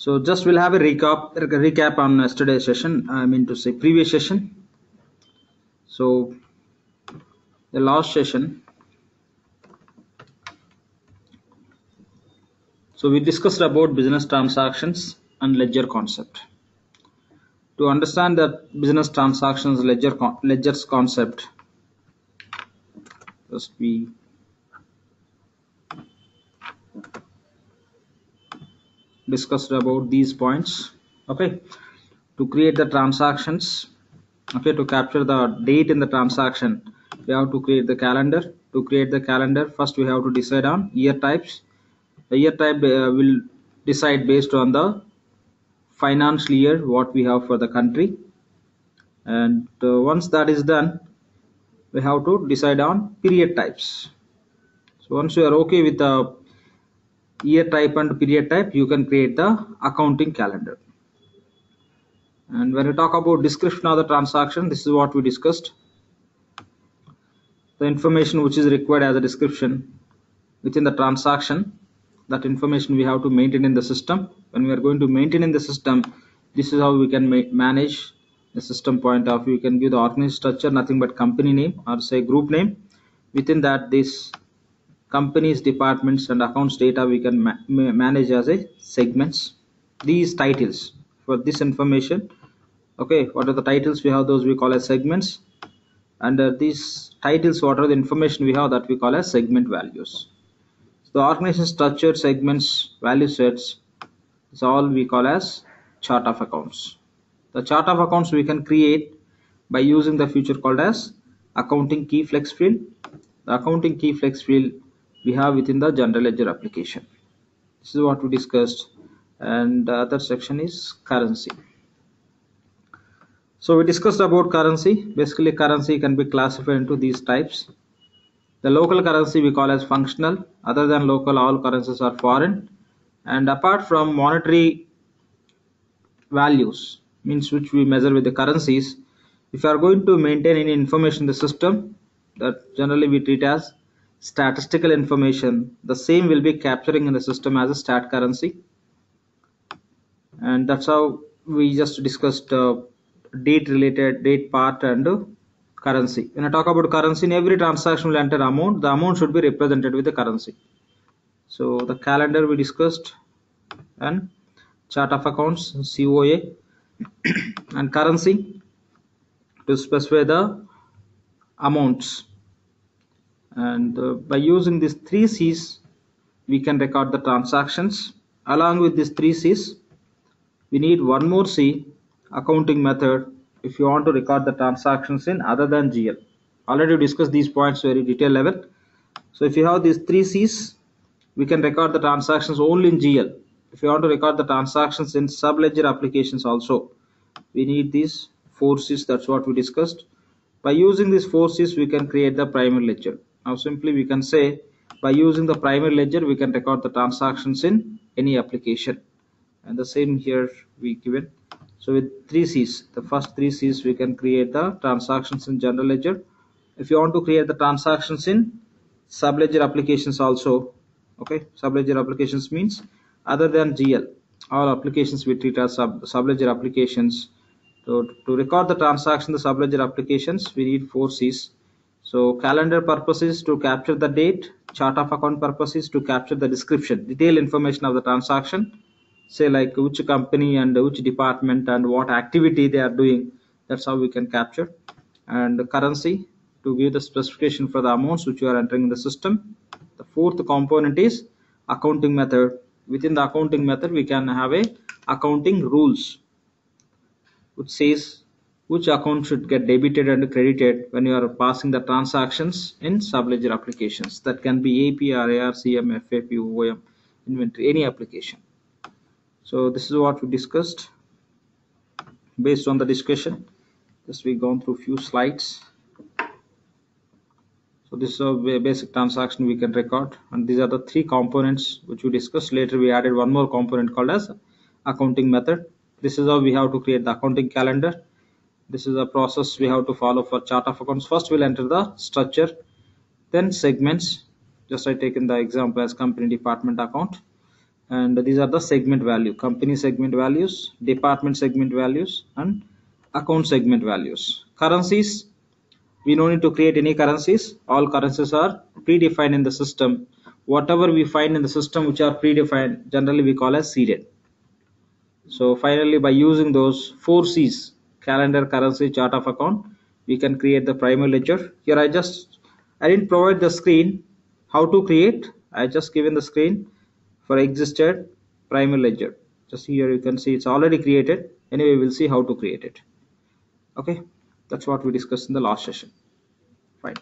So just we'll have a recap on yesterday's session. I mean to say previous session. So the last session. So we discussed about business transactions and ledger concept. To understand the business transactions ledgers concept, just we discussed about these points. Okay, to create the transactions. Okay, to capture the date in the transaction, we have to create the calendar. To create the calendar, first we have to decide on year types. The year type will decide based on the financial year what we have for the country, and once that is done, we have to decide on period types. So once you are okay with the year type and period type, you can create the accounting calendar. And when we talk about description of the transaction, this is what we discussed. The information which is required as a description within the transaction, that information we have to maintain in the system. When we are going to maintain in the system, this is how we can manage the system point of view. You can give the organization structure, nothing but company name or say group name. Within that, this companies, departments and accounts data we can manage as a segments. These titles for this information, okay, what are the titles we have, those we call as segments. Under these titles, what are the information we have, that we call as segment values. The organization structure, segments, value sets is all we call as chart of accounts. The chart of accounts we can create by using the feature called as accounting key flex field. The accounting key flex field we have within the general ledger application. This is what we discussed, and the other section is currency. So we discussed about currency. Basically, currency can be classified into these types. The local currency we call as functional. Other than local, all currencies are foreign. And apart from monetary values, means which we measure with the currencies, if you are going to maintain any information in the system, that generally we treat as statistical information, the same will be capturing in the system as a stat currency. And that's how we just discussed date part and currency. When I talk about currency, in every transaction will enter amount. The amount should be represented with the currency. So the calendar we discussed, and chart of accounts, COA, and currency to specify the amounts. And by using these 3 C's, we can record the transactions. Along with these 3 C's, we need one more C, accounting method, if you want to record the transactions in other than GL. Already discussed these points very detailed level. So if you have these 3 C's, we can record the transactions only in GL. If you want to record the transactions in sub-ledger applications also, we need these 4 C's. That's what we discussed. By using these 4 C's, we can create the primary ledger. Now simply we can say, by using the primary ledger, we can record the transactions in any application. And the same here we given. So with 3 C's, the first 3 C's, we can create the transactions in general ledger. If you want to create the transactions in sub-ledger applications also, okay, sub-ledger applications means other than GL, all applications we treat as sub-ledger applications. So to record the transaction, the sub-ledger applications, we need 4 C's. So calendar purposes to capture the date, chart of account purposes to capture the description, detailed information of the transaction, say like which company and which department and what activity they are doing. That's how we can capture. And the currency to give the specification for the amounts which you are entering in the system. The fourth component is accounting method. Within the accounting method, we can have a accounting rules, which says which account should get debited and credited when you are passing the transactions in sub-ledger applications. That can be AP, RAR, CM, FAP, OM, inventory, any application. So this is what we discussed. Based on the discussion, just we gone through few slides. So this is a basic transaction we can record, and these are the 3 components which we discussed. Later we added one more component called as accounting method. This is how we have to create the accounting calendar. This is a process we have to follow for chart of accounts. First we'll enter the structure, then segments. Just I taken the example as company, department, account, and these are the segment value: company segment values, department segment values, and account segment values. Currencies, we don't need to create any currencies. All currencies are predefined in the system. Whatever we find in the system which are predefined, generally we call as seeded. So finally, by using those 4C's, calendar, currency, chart of account, we can create the primary ledger. Here I didn't provide the screen how to create. I just given the screen for existed primary ledger. Just here you can see it's already created. Anyway, we'll see how to create it. Okay, that's what we discussed in the last session. Fine.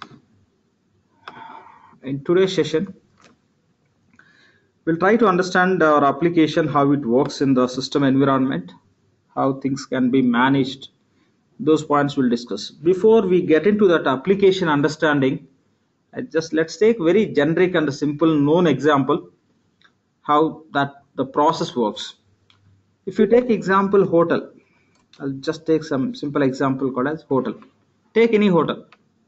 In today's session, we'll try to understand our application, how it works in the system environment, how things can be managed. Those points we'll discuss. Before we get into that application understanding, let's take very generic and simple known example how that the process works. If you take example hotel, I'll just take some simple example called as hotel. Take any hotel.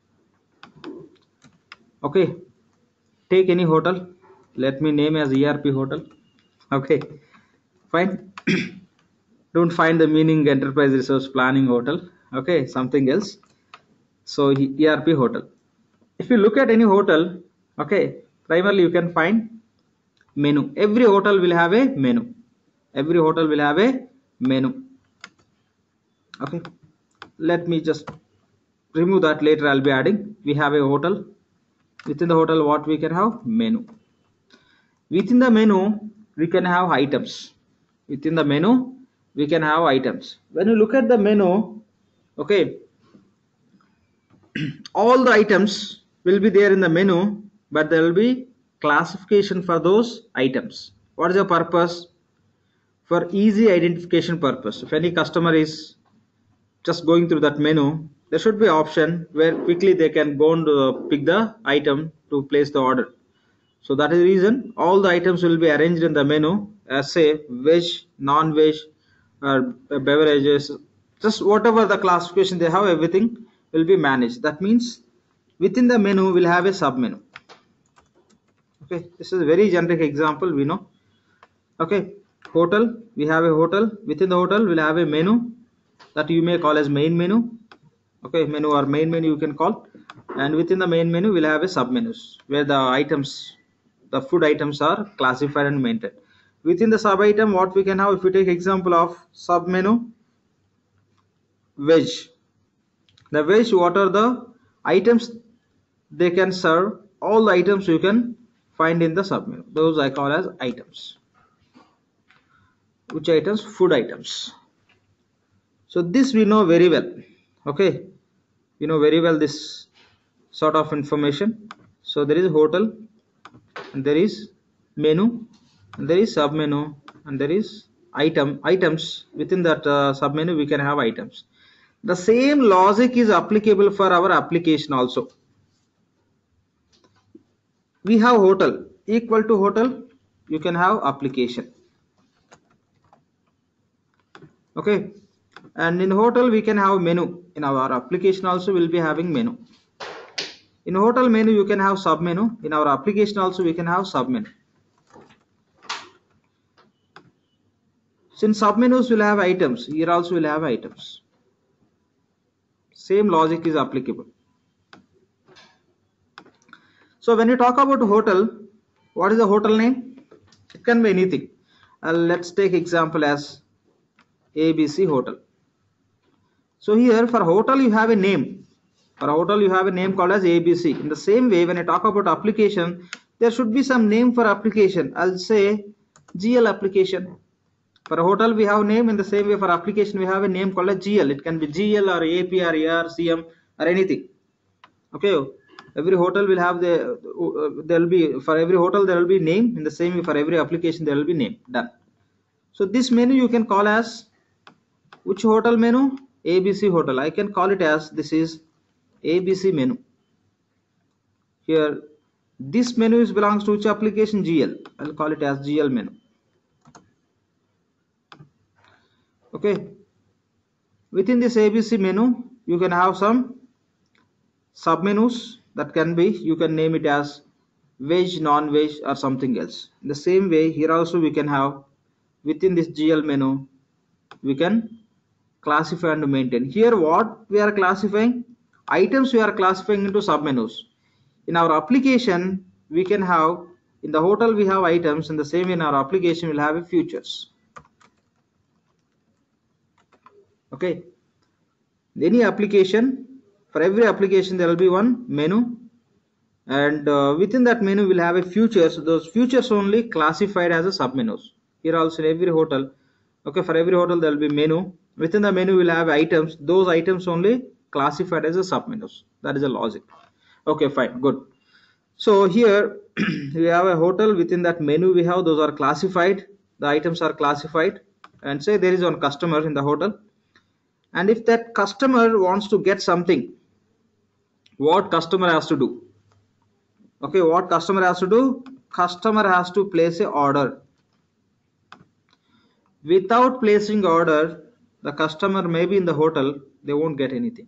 Okay, take any hotel. Let me name as ERP hotel. Okay, fine. Don't find the meaning enterprise resource planning hotel. Okay, something else. So ERP hotel. If you look at any hotel, okay, primarily you can find menu. Every hotel will have a menu. Every hotel will have a menu. Okay, let me just remove that. Later I'll be adding. We have a hotel. Within the hotel, what we can have? Menu. Within the menu, we can have items. Within the menu, we can have items. When you look at the menu, okay, all the items will be there in the menu, but there will be classification for those items. What is the purpose? For easy identification purpose. If any customer is just going through that menu, there should be option where quickly they can go and pick the item to place the order. So that is the reason all the items will be arranged in the menu as say veg, non-veg, or beverages, just whatever the classification they have, everything will be managed. That means within the menu we'll have a sub menu. Okay, this is a very generic example, we know. Okay, hotel, we have a hotel. Within the hotel we'll have a menu that you may call as main menu. Okay, menu or main menu you can call, and within the main menu we'll have a sub menus where the items, the food items are classified and maintained. Within the sub item, what we can have, if we take example of sub menu veg, the veg, what are the items they can serve? All the items you can find in the sub menu. Those I call as items. Which items? Food items. So this we know very well. Okay, we know very well this sort of information. So there is hotel, and there is menu, and there is sub menu, and there is items. Within that sub menu we can have items. The same logic is applicable for our application also. We have hotel, equal to hotel you can have application. Okay, and in hotel we can have menu. In our application also we'll be having menu. In hotel menu you can have sub menu. In our application also we can have sub menu. Since sub menus will have items, here also will have items. Same logic is applicable. So when you talk about hotel, what is the hotel name? It can be anything. Let's take example as ABC hotel. So here for hotel you have a name. For hotel you have a name called as ABC. In the same way, when I talk about application, there should be some name for application. I'll say GL application. For a hotel we have name. In the same way for application we have a name called as GL. It can be GL or AP or AR, CM or anything. Okay, every hotel will have there will be, for every hotel there will be name. In the same way for every application there will be name. Done. So this menu you can call as which hotel menu? ABC hotel. I can call it as this is ABC menu. Here this menu belongs to which application? GL. I'll call it as GL menu. Okay, within this ABC menu you can have some sub menus that can be, you can name it as veg, non-veg, or something else. In the same way, here also we can have within this GL menu, we can classify and maintain. Here what we are classifying? Items we are classifying into submenus. In our application, we can have, in the hotel we have items, in the same way in our application we'll have a futures. Okay. Any application, for every application there will be one menu, and within that menu we'll have a futures. Those futures only classified as a submenus. Here also in every hotel, okay, for every hotel there will be menu. Within the menu we'll have items. Those items only classified as a submenus. That is the logic. Okay, fine, good. So here we have a hotel. Within that menu we have, those are classified, the items are classified, and say there is one customer in the hotel, and if that customer wants to get something, what customer has to do? Okay, what customer has to do? Customer has to place a order. Without placing order, the customer may be in the hotel, they won't get anything.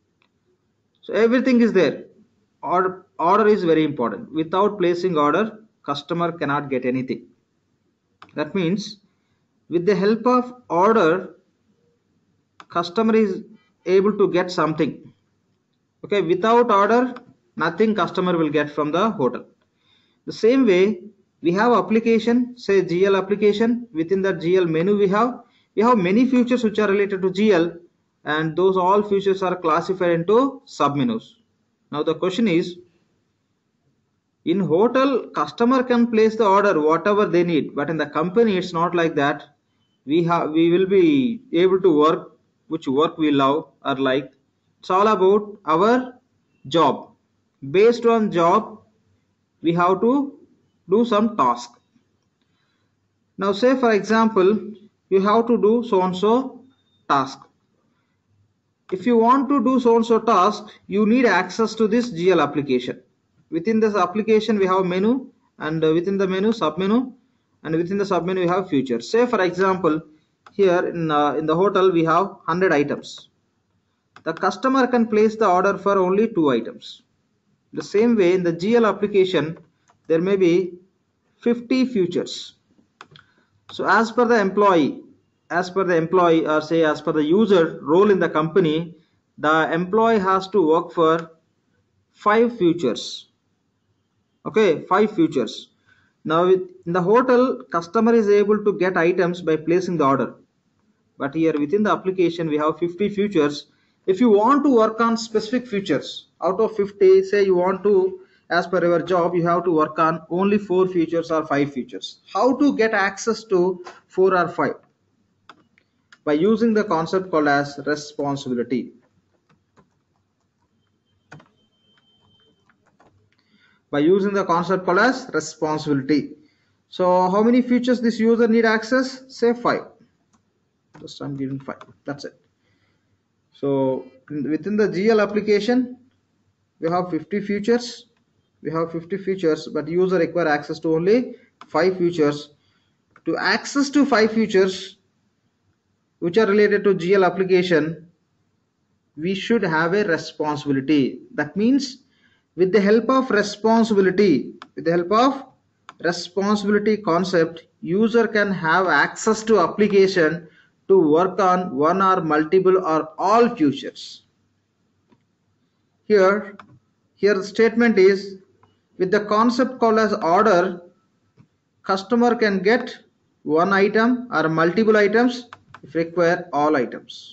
So everything is there. Order is very important. Without placing order, customer cannot get anything. That means with the help of order, customer is able to get something. Okay, without order, nothing customer will get from the hotel. The same way, we have application, say GL application. Within that GL menu we have many features which are related to GL, and those all features are classified into submenus. Now the question is, in hotel customer can place the order whatever they need, but in the company it's not like that. We will be able to work which work we love or like. It's all about our job. Based on job, we have to do some task. Now say for example, you have to do so and so task. If you want to do so and so task, you need access to this GL application. Within this application we have menu, and within the menu submenu, and within the submenu we have features. Say for example, here in the hotel we have 100 items. The customer can place the order for only 2 items. The same way in the GL application there may be 50 features. So as per the employee, or say as per the user role in the company, the employee has to work for 5 features. Okay, 5 features. Now in the hotel, customer is able to get items by placing the order, but here within the application we have 50 features. If you want to work on specific features, out of 50, say you want to, as per your job, you have to work on only 4 features or 5 features. How to get access to 4 or 5? By using the concept called as responsibility. By using the concept called as responsibility. So how many features this user need access? Say 5. Just I'm giving 5. That's it. So within the GL application, we have 50 features. But user require access to only 5 features. To access to 5 features which are related to GL application, we should have a responsibility. That means with the help of responsibility concept, user can have access to application to work on one or multiple or all features. Here the statement is, with the concept called as order, customer can get one item or multiple items if require all items.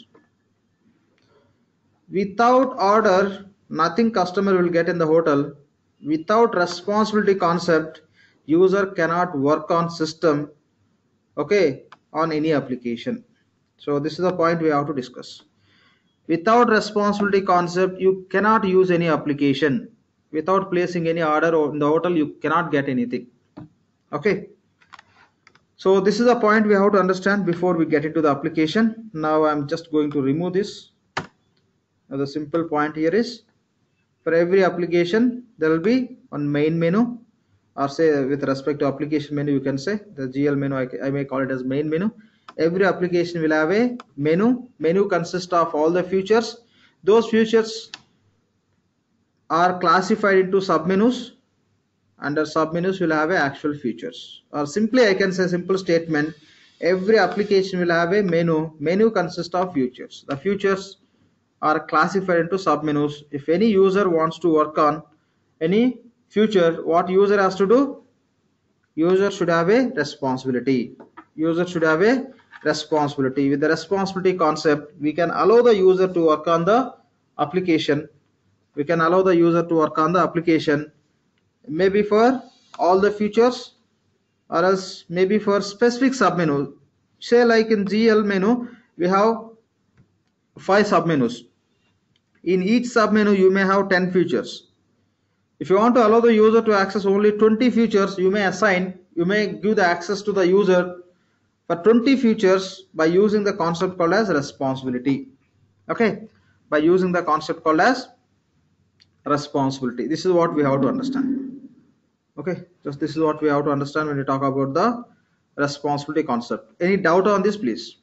Without order, nothing customer will get in the hotel. Without responsibility concept, user cannot work on system, okay, on any application. So this is the point we have to discuss. Without responsibility concept, you cannot use any application. Without placing any order in the hotel, you cannot get anything. Okay. So this is a point we have to understand before we get into the application. Now I'm just going to remove this. Now the simple point here is, for every application there will be one main menu, or say with respect to application menu you can say the GL menu, I may call it as main menu. Every application will have a menu consists of all the features. Those features are classified into submenus. Under submenus will have a actual features, or simply I can say simple statement, every application will have a menu consists of features. The features are classified into submenus. If any user wants to work on any feature, what user has to do? User should have a responsibility. User should have a responsibility. With the responsibility concept, we can allow the user to work on the application. We can allow the user to work on the application maybe for all the features, or else maybe for specific submenu. Say like in GL menu, we have 5 submenus. In each submenu, you may have 10 features. If you want to allow the user to access only 20 features, you may give the access to the user for 20 features by using the concept called as responsibility. Okay, by using the concept called as responsibility. This is what we have to understand. Okay, just this is what we have to understand when we talk about the responsibility concept. Any doubt on this, please?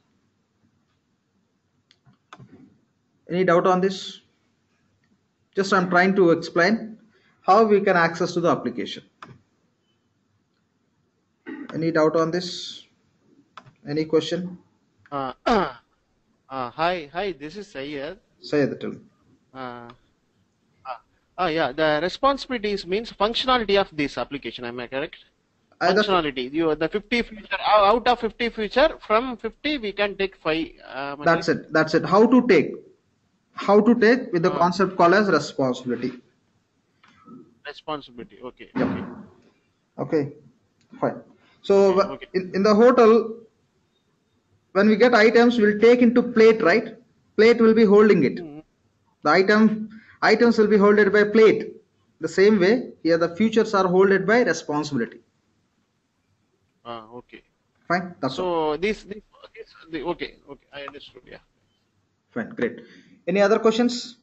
Any doubt on this? Just I'm trying to explain how we can access to the application. Any doubt on this? Any question? Hi, this is Sayed. Say the tell. Uh, yeah, the responsibilities means functionality of this application. Am I correct? Functionality. The 50 feature out of 50 feature, from 50 we can take 5. That's it. That's it. How to take? How to take with the concept called as responsibility. Responsibility. Okay. Yep. Okay. Fine. So okay. In the hotel, when we get items, we'll take into plate, right? Plate will be holding it. The items will be holded by plate. The same way here, the features are holded by responsibility. Okay. Fine. That's so all. Okay. I understood. Yeah. Fine. Great. Any other questions?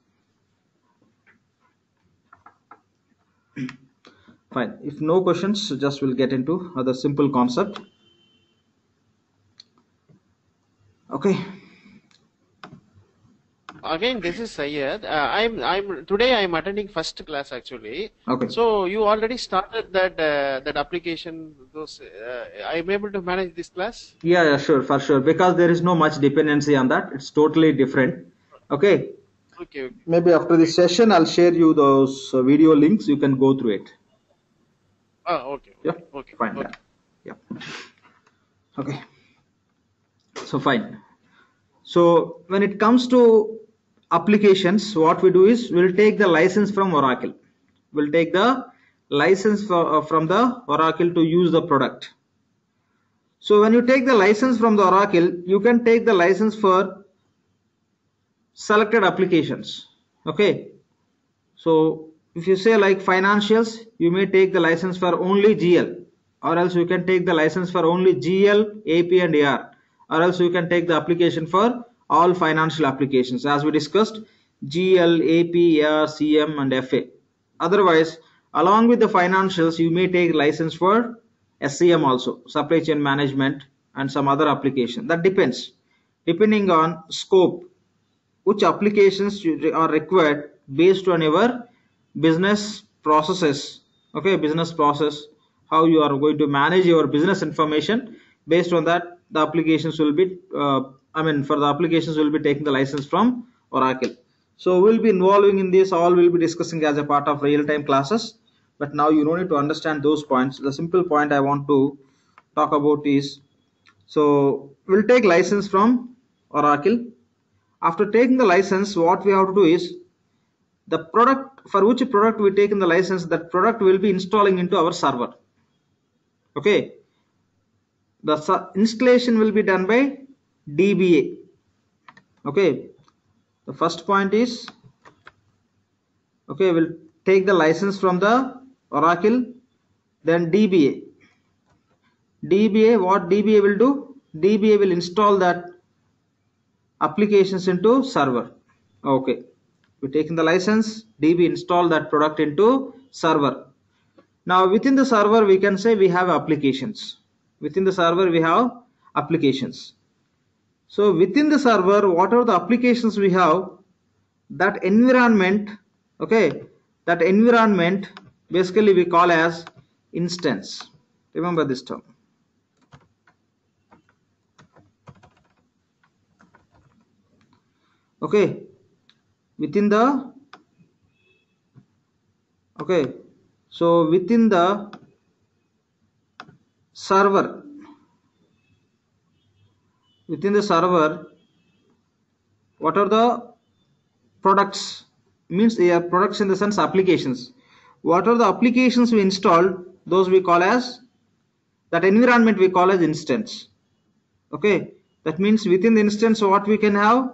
Fine. If no questions, just we'll get into other simple concept. Okay. Again, this is Sayed. Today I'm attending first class actually. Okay. So you already started that application. I'm able to manage this class. Yeah, sure, for sure. Because there is no much dependency on that. It's totally different. Okay. Okay. Maybe after this session, I'll share you those video links. You can go through it. Okay. Yeah. Okay. Fine. Okay. Yeah. Okay. So fine. So when it comes to applications, what we do is we'll take the license from Oracle. We'll take the license from the Oracle to use the product. So when you take the license from the Oracle, you can take the license for selected applications. Okay. So if you say like financials, you may take the license for only GL, or else you can take the license for only GL, AP and AR, or else you can take the application for all financial applications as we discussed, GL, AP, AR, CM and FA. Otherwise, along with the financials, you may take license for SCM also, supply chain management and some other application. That depends, depending on scope, which applications are required based on your business processes. Okay, business process, how you are going to manage your business information. Based on that, the applications will be for the applications will be taking the license from Oracle. So we'll be involving in this, all we'll be discussing as a part of real-time classes, but now you don't need to understand those points. The simple point I want to talk about is, so we'll take license from Oracle. After taking the license, what we have to do is, the product, for which product we take in the license, that product will be installing into our server. Okay, the installation will be done by DBA. Okay, the first point is, okay, we'll take the license from the Oracle, then DBA. What DBA will do? DBA will install that applications into server. Okay, we taking the license, DB install that product into server. Now within the server, we can say we have applications. Within the server, we have applications. So within the server, what are the applications we have? That environment, okay, that environment basically we call as instance. Remember this term. Okay, within the within the server, what are the products? Means products in the sense applications. What are the applications we installed? Those we call as, that environment we call as instance. Okay, that means within the instance what we can have?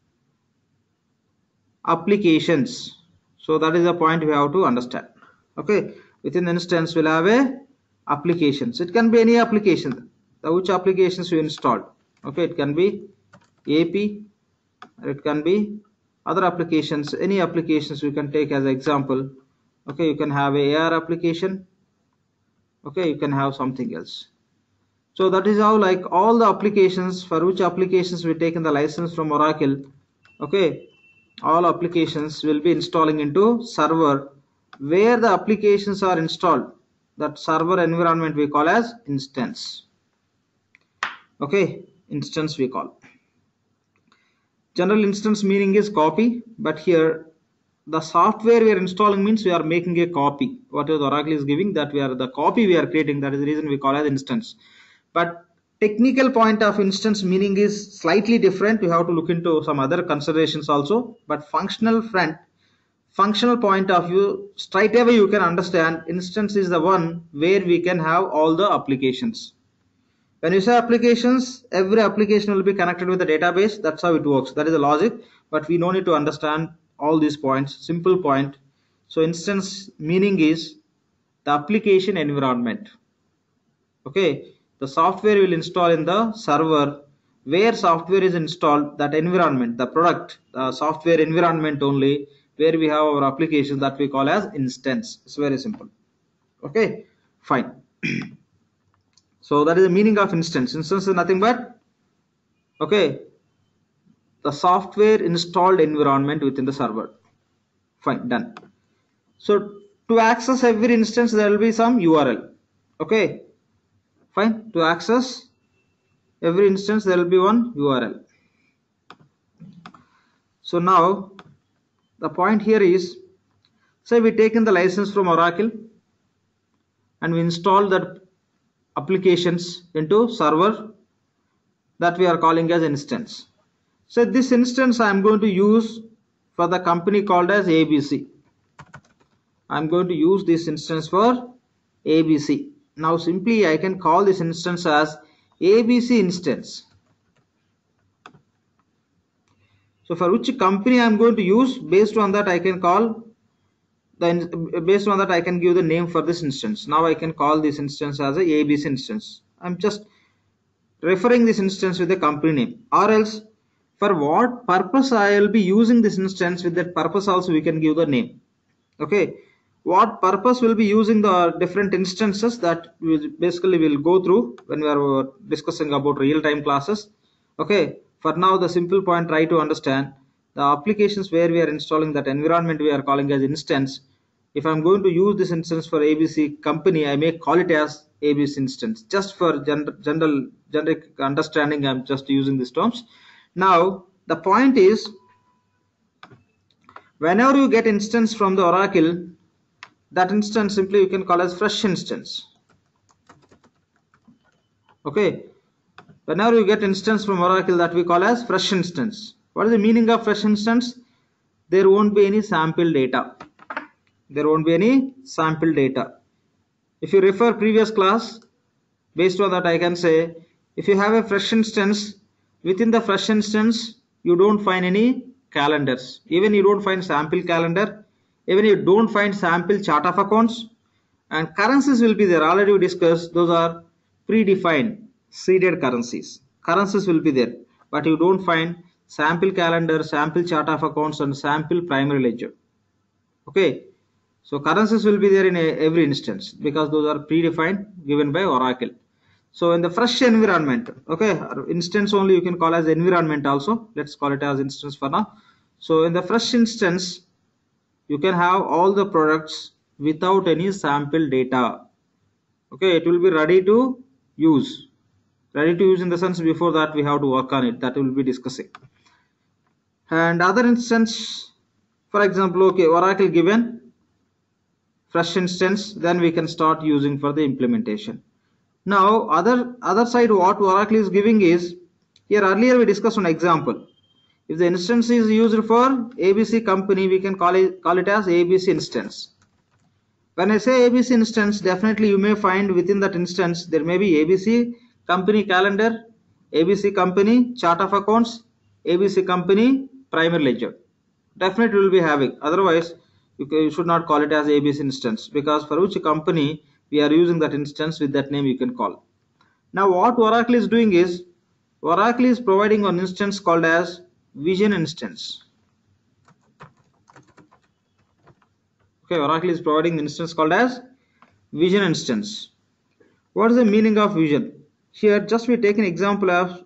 Applications. So that is the point we have to understand. Okay, within the instance we'll have a applications. It can be any application, which applications you installed. Okay, it can be AP, or it can be other applications, any applications you can take as an example. Okay, you can have a AR application. Okay, you can have something else. So that is how, like, all the applications, for which applications we taken the license from Oracle. Okay, all applications will be installing into server, where the applications are installed. That server environment we call as instance. Okay, instance we call. General instance meaning is copy, but here the software we are installing means we are making a copy. Whatever Oracle is giving, that we are the copy we are creating. That is the reason we call as instance. But technical point of instance meaning is slightly different. We have to look into some other considerations also. But functional point of view, straight away you can understand instance is the one where we can have all the applications. When you say applications, every application will be connected with the database. That's how it works. That is the logic. But we don't need to understand all these points. Simple point. So instance meaning is the application environment. Okay, the software will install in the server, where software is installed, that environment, the product, the software environment only, where we have our application, that we call as instance. It's very simple. Okay, fine. So that is the meaning of instance. Instance is nothing but, okay, the software installed environment within the server. Fine, done. So to access every instance, there will be some URL. Okay, fine. To access every instance, there will be one URL. So now the point here is, say we taken the license from Oracle and we install that applications into server, that we are calling as instance. So this instance I am going to use for the company called as ABC. I am going to use this instance for ABC. Now simply I can call this instance as ABC instance. So for which company I am going to use, based on that I can call based on that I can give the name for this instance. Now I can call this instance as a ABC instance. I'm just referring this instance with the company name, or else for what purpose I will be using this instance, with that purpose also we can give the name. Okay, what purpose will be using the different instances, that we basically will go through when we are discussing about real-time classes. Okay, for now the simple point, try to understand the applications where we are installing that environment we are calling as instance. If I'm going to use this instance for ABC company, I may call it as ABC instance. Just for generic understanding, I'm just using these terms. Now the point is, whenever you get instance from the Oracle, that instance simply you can call as fresh instance. Okay, whenever you get instance from Oracle, that we call as fresh instance. What is the meaning of fresh instance? There won't be any sample data. There won't be any sample data. If you refer previous class, based on that I can say, if you have a fresh instance, within the fresh instance you don't find any calendars, even you don't find sample calendar, even you don't find sample chart of accounts, and currencies will be there. Already we discussed, those are predefined seeded currencies. Currencies will be there, but you don't find sample calendar, sample chart of accounts, and sample primary ledger. Okay, so currencies will be there in every instance, because those are predefined, given by Oracle. So in the fresh environment, okay, instance only you can call as environment also. Let's call it as instance for now. So in the fresh instance, you can have all the products without any sample data. Okay, it will be ready to use. Ready to use in the sense before that we have to work on it. That will be discussing. And other instance, for example, okay, Oracle given fresh instance, then we can start using for the implementation. Now other side, what Oracle is giving is, here earlier we discussed an example. If the instance is used for ABC company, we can call it as ABC instance. When I say ABC instance, definitely you may find within that instance there may be ABC company calendar, ABC company chart of accounts, ABC company primary ledger. Definitely will be having. Otherwise, you should not call it as ABC instance, because for which company we are using that instance, with that name you can call. Now what Oracle is doing is, Oracle is providing an instance called as Vision instance. Okay, Oracle is providing an instance called as Vision instance. What is the meaning of Vision? Here just we take an example as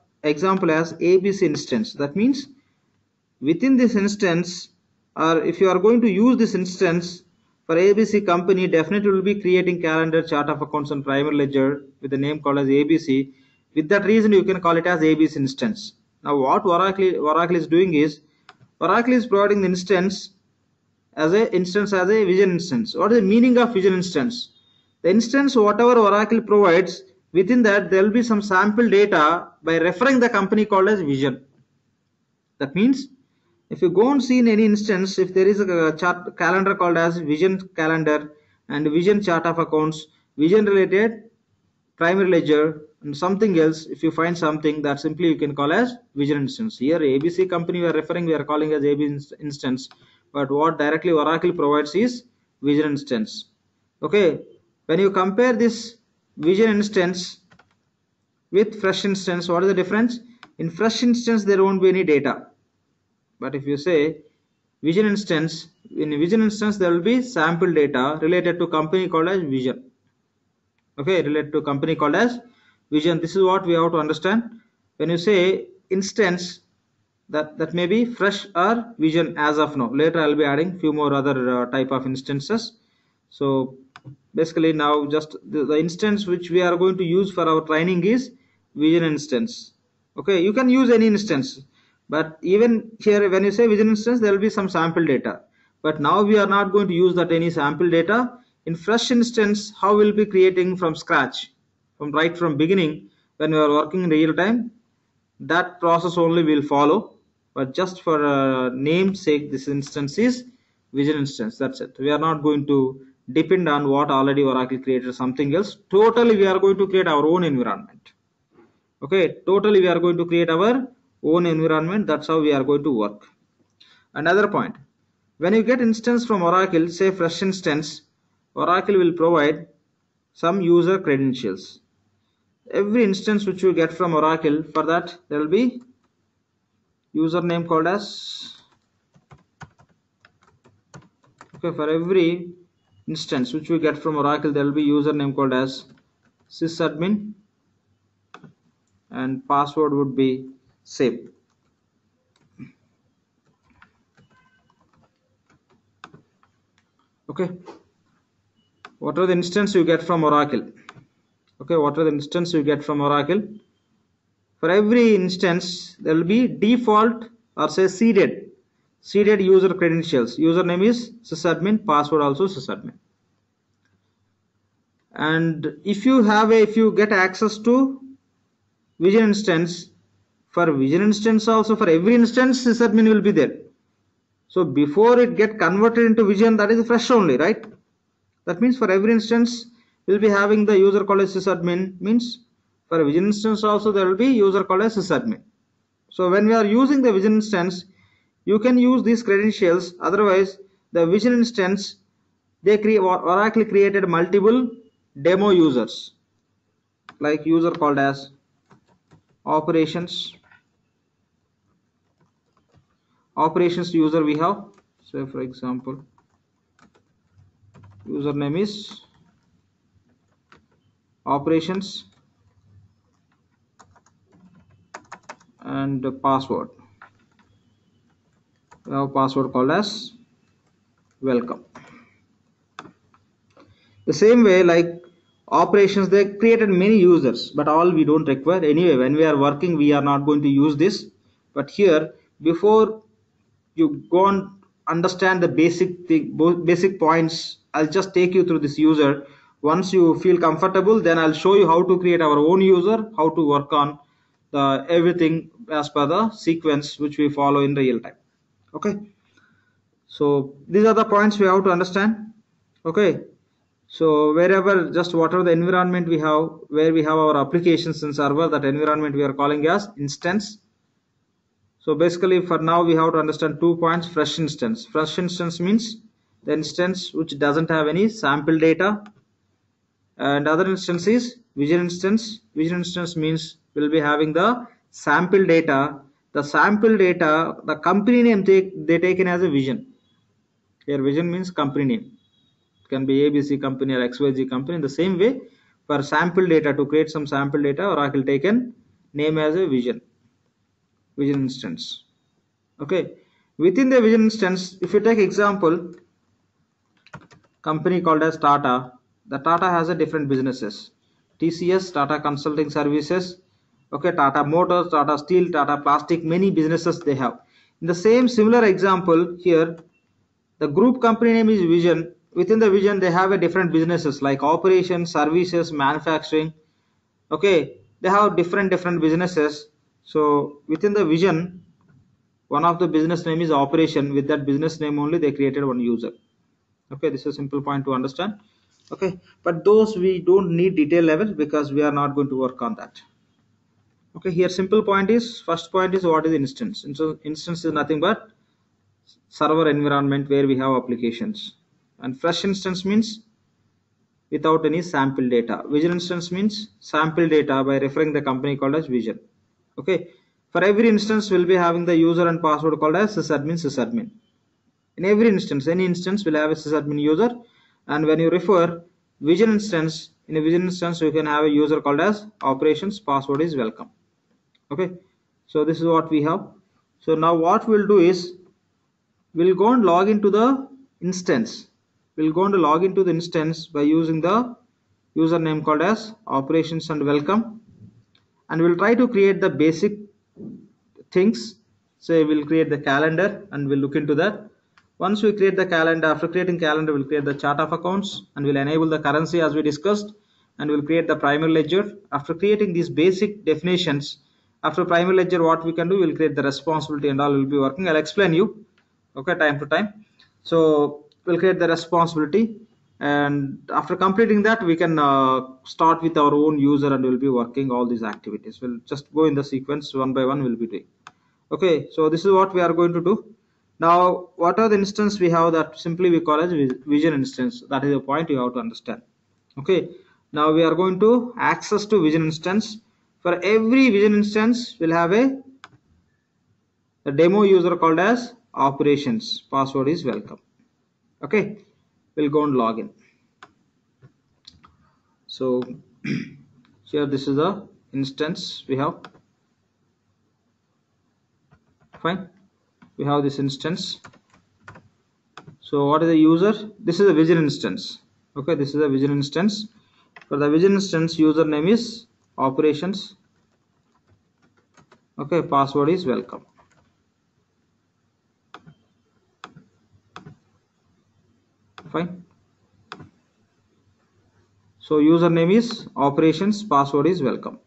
ABC instance. That means within this instance, or if you are going to use this instance for ABC company, definitely will be creating calendar, chart of accounts and primary ledger with the name called as ABC. With that reason you can call it as ABC instance. Now what Oracle is doing is, Oracle is providing the instance as a Vision instance. What is the meaning of Vision instance? The instance, whatever Oracle provides, within that there will be some sample data by referring the company called as Vision. That means if you go and see in any instance, if there is a chart calendar called as Vision calendar and Vision chart of accounts, Vision related primary ledger and something else, if you find something, that simply you can call as Vision instance. Here ABC company we are calling as ABC instance, but what directly Oracle provides is Vision instance. Okay, when you compare this Vision instance with fresh instance, what is the difference? In fresh instance there won't be any data, but if you say Vision instance, in Vision instance there will be sample data related to company called as Vision. Okay, related to company called as Vision. This is what we have to understand. When you say instance, that may be fresh or Vision as of now. Later I'll be adding few more other type of instances. So basically now just the instance which we are going to use for our training is Vision instance. Okay, you can use any instance, but even here when you say Vision instance there will be some sample data, but now we are not going to use that any sample data. In fresh instance, how we'll be creating from scratch, from beginning, when we are working in real time, that process only will follow. But just for name's sake, this instance is Vision instance. That's it. We are not going to depend on what already Oracle created something else. Totally we are going to create our own environment. Okay, totally we are going to create our own environment. That's how we are going to work. Another point, when you get instance from Oracle, say fresh instance, Oracle will provide some user credentials. Every instance which you get from Oracle, for that there will be username called as, okay, for every instance which we get from Oracle there will be username called as sysadmin and password would be same. Okay, what are the instance you get from Oracle? Okay, what are the instance you get from Oracle? For every instance there will be default or say seeded user credentials. Username is sysadmin, password also sysadmin. And if you get access to Vision instance, for Vision instance also, for every instance sysadmin will be there. So before it get converted into Vision, that is fresh only, right? That means for every instance we'll be having the user called as sysadmin. Means for a Vision instance also there will be user called as sysadmin. So when we are using the Vision instance, you can use these credentials. Otherwise the Vision instance, Oracle created multiple demo users, like user called as operations user we have. So for example, username is operations and password, we have password called as welcome. The same way, like Operations, they created many users, but all we don't require. Anyway, when we are working, we are not going to use this. But here, before you go and understand the basic points, I'll just take you through this user. Once you feel comfortable, then I'll show you how to create our own user, how to work on the everything as per the sequence which we follow in real time. Okay, so these are the points we have to understand. Okay, so wherever, just whatever the environment we have, where we have our applications and server, that environment we are calling as instance. So basically for now we have to understand 2 points. Fresh instance. Fresh instance means the instance which doesn't have any sample data, and other instance is vision instance. Vision instance means we'll be having the sample data. The sample data, the company name they taken as a vision. Here vision means company name. It can be ABC company or XYZ company. In the same way, for sample data, to create some sample data, Oracle taken name as a vision instance. Okay, within the vision instance, if you take example, company called as Tata. The Tata has a different businesses. TCS, Tata Consulting Services. Okay, Tata Motors, Tata Steel, Tata Plastic, many businesses they have. In the same similar example here, the group company name is Vision. Within the Vision, they have a different businesses like operations, services, manufacturing. Okay, they have different businesses. So within the Vision, one of the business name is operation. With that business name only, they created one user. Okay, this is a simple point to understand. Okay, but those we don't need detail level because we are not going to work on that. Okay, here simple point is, first point is what is instance. So instance is nothing but server environment where we have applications, and fresh instance means without any sample data. Vision instance means sample data by referring the company called as Vision. Okay, for every instance we'll be having the user and password called as sysadmin. In every instance, any instance will have a sysadmin user, and when you refer Vision instance, in a Vision instance you can have a user called as operations, password is welcome. Okay, so this is what we have. So now what we'll do is, we'll go and log into the instance. We'll go and log into the instance by using the username called as operations and welcome, and we'll try to create the basic things. So we'll create the calendar and we'll look into that. Once we create the calendar, after creating calendar, we'll create the chart of accounts and we'll enable the currency as we discussed, and we'll create the primary ledger. After creating these basic definitions, after primary ledger, what we can do, we'll create the responsibility and all will be working. I'll explain you, okay, time to time. So we'll create the responsibility, and after completing that, we can start with our own user and we'll be working all these activities. We'll just go in the sequence one by one we'll be doing. Okay, so this is what we are going to do. Now what are the instance we have, that simply we call as vision instance. That is the point you have to understand. Okay, now we are going to access to vision instance. For every vision instance we'll have a demo user called as operations, password is welcome. Okay, we'll go and log in. So here this is the instance we have. Fine, we have this instance. So what is the user? This is a vision instance. Okay, this is a vision instance. For the vision instance, username is operations. Okay, password is welcome. Fine. So username is operations, password is welcome.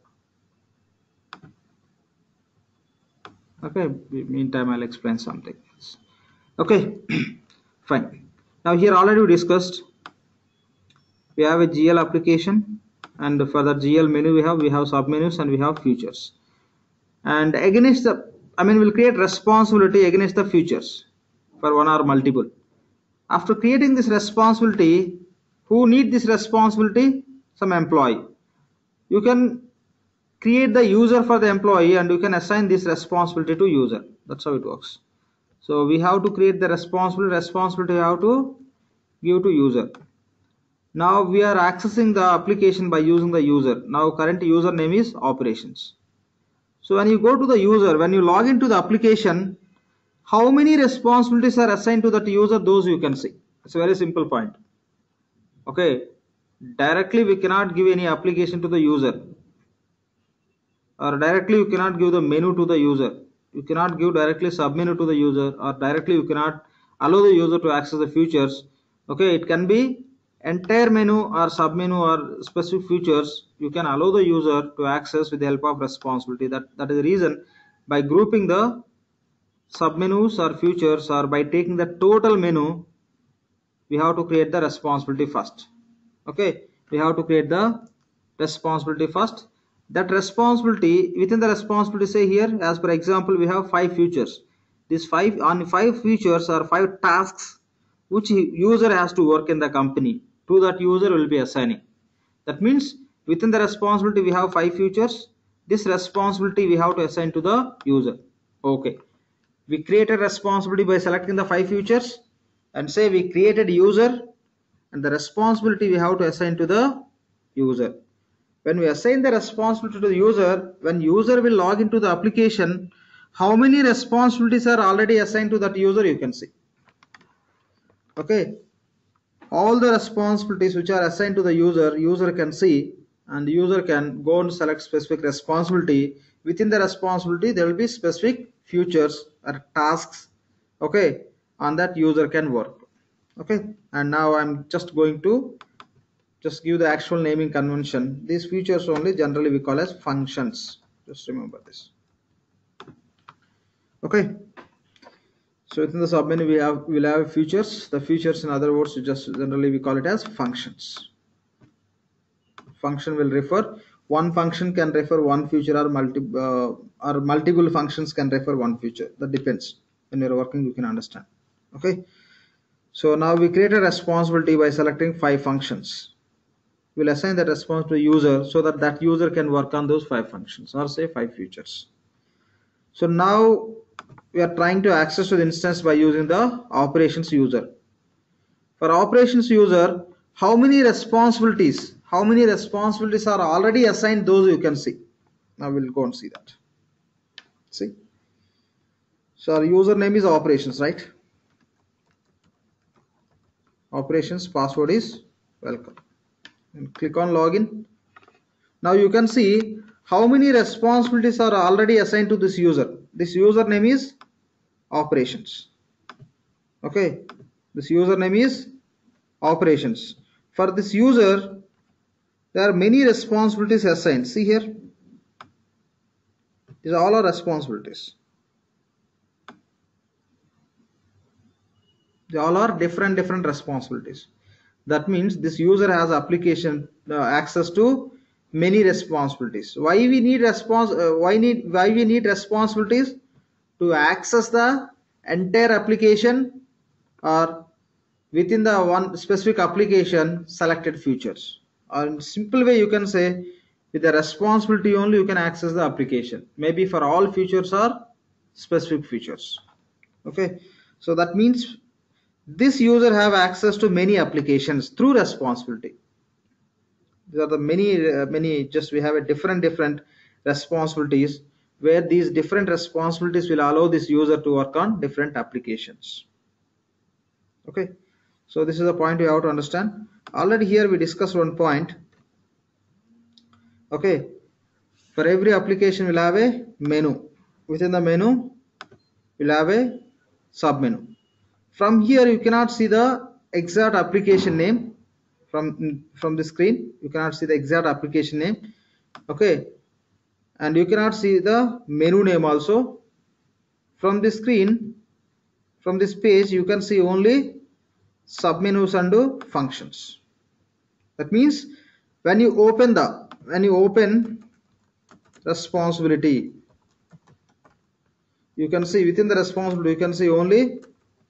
Okay, meantime I'll explain something else. Okay, fine. Now here already we discussed, we have a GL application, and for the GL menu we have submenus and we have features. And against the, we'll create responsibility against the features for one or multiple. After creating this responsibility, who need this responsibility? Some employee. You can create the user for the employee and you can assign this responsibility to user. That's how it works. So we have to create the responsibility we have to give to user. Now we are accessing the application by using the user. Now current user name is operations. So when you go to the user, when you log into the application, how many responsibilities are assigned to that user, those you can see. It's a very simple point. Okay, Directly we cannot give any application to the user, or directly you cannot give the menu to the user. You cannot give directly submenu to the user, or directly you cannot allow the user to access the features. Okay, it can be entire menu or submenu or specific features you can allow the user to access with the help of responsibility. That is the reason, by grouping the submenus or features, or by taking the total menu, we have to create the responsibility first. Okay, we have to create the responsibility first. That responsibility, within the responsibility, say here, as per example, we have 5 features. These 5 features are 5 tasks which user has to work in the company. To that user will be assigning. That means within the responsibility we have 5 features. This responsibility we have to assign to the user. Okay, we created responsibility by selecting the 5 features, and say we created user, and the responsibility we have to assign to the user. When we assign the responsibility to the user, when user will log into the application, how many responsibilities are already assigned to that user, you can see. Okay, all the responsibilities which are assigned to the user can see, and the user can go and select specific responsibility. Within the responsibility there will be specific features or tasks, okay, on that user can work. Okay, and now I'm just going to just give the actual naming convention. These features only generally we call as functions, just remember this. Okay, so within the submenu we'll have features. The features, in other words, just generally we call it as functions. Function will refer, one function can refer one feature, or multiple functions can refer one feature. That depends. When you're working, you can understand. Okay, so now we create a responsibility by selecting 5 functions. We'll assign that responsibility to user so that that user can work on those 5 functions, or say 5 features. So now we are trying to access to the instance by using the operations user. For operations user, how many responsibilities are already assigned, those you can see. Now we'll go and see that. See, so our username is operations, right? Operations password is welcome, and click on login. Now you can see how many responsibilities are already assigned to this user. This username is operations. Okay, this username is operations. For this user, there are many responsibilities assigned. See here, these all are responsibilities. They all are different responsibilities. That means this user has application access to many responsibilities. Why we need responsibilities? To access the entire application, or within the one specific application selected features. Or in simple way you can say, with the responsibility only you can access the application, maybe for all features or specific features. Okay, so that means this user have access to many applications through responsibility. These are the many just we have a different responsibilities, where these different responsibilities will allow this user to work on different applications. Okay, so this is the point you have to understand. Already here we discussed one point. Okay, for every application we'll have a menu. Within the menu we'll have a submenu. From here you cannot see the exact application name. From the screen you cannot see the exact application name. Okay, and you cannot see the menu name also. From the screen, from this page, you can see only submenus and functions. That means when you open responsibility, you can see within the responsibility you can see only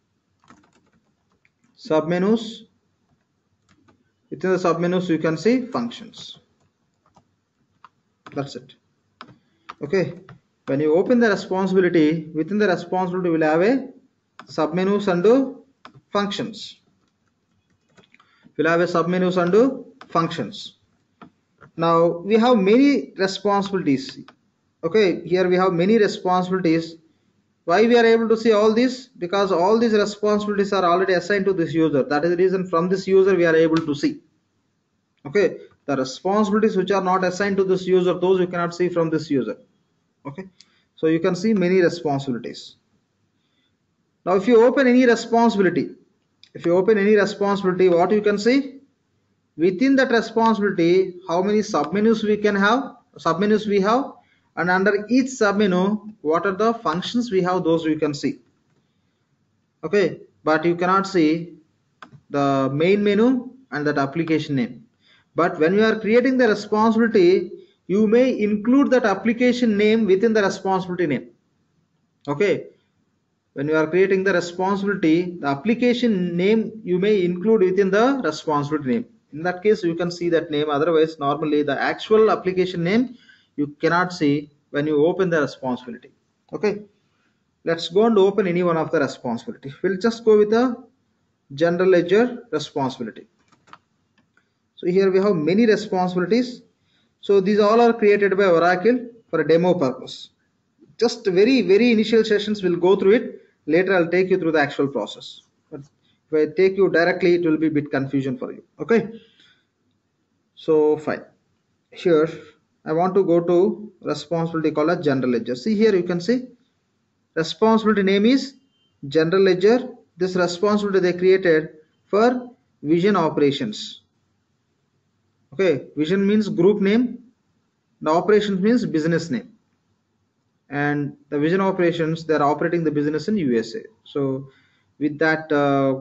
submenus. Within the submenus you can see functions. That's it. Okay, when you open the responsibility, within the responsibility will have a submenus and functions. We'll have a submenus and functions. Now we have many responsibilities. Okay, here we have many responsibilities. Why we are able to see all this? Because all these responsibilities are already assigned to this user. That is the reason from this user we are able to see. Okay, the responsibilities which are not assigned to this user, those you cannot see from this user. Okay, so you can see many responsibilities. Now if you open any responsibility, what you can see within that responsibility, how many submenus we have, and under each submenu what are the functions we have, those you can see. Okay, but you cannot see the main menu and that application name. But when you are creating the responsibility, you may include that application name within the responsibility name. Okay, when you are creating the responsibility, the application name you may include within the responsibility name. In that case, you can see that name. Otherwise, normally the actual application name you cannot see when you open the responsibility. Okay, let's go and open any one of the responsibility. We'll just go with the general ledger responsibility. So here we have many responsibilities. So these all are created by Oracle for a demo purpose. Just very initial sessions will go through it. Later I'll take you through the actual process. But if I take you directly, it will be a bit confusion for you. Okay. So fine. Here I want to go to responsibility called as general ledger. See here you can see responsibility name is general ledger. This responsibility they created for vision operations. Okay, vision means group name, the operations means business name, and the vision operations, they are operating the business in USA. So with that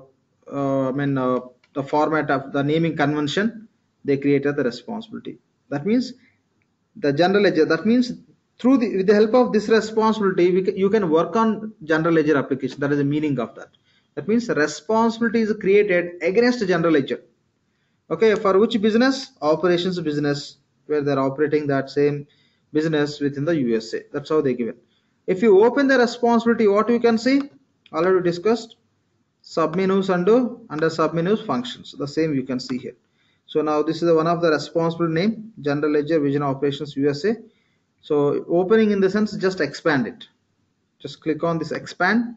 the format of the naming convention, they created the responsibility. That means the general ledger, that means with the help of this responsibility you can work on general ledger application. That is the meaning of that. That means responsibility is created against general ledger. Okay, for which business? Operations business, where they're operating that same business within the USA. That's how they give it. If you open the responsibility, what you can see? Already discussed. Submenus under submenus functions. The same you can see here. So now this is one of the responsible name, General Ledger Vision Operations USA. So opening in the sense, just expand it. Just click on this expand.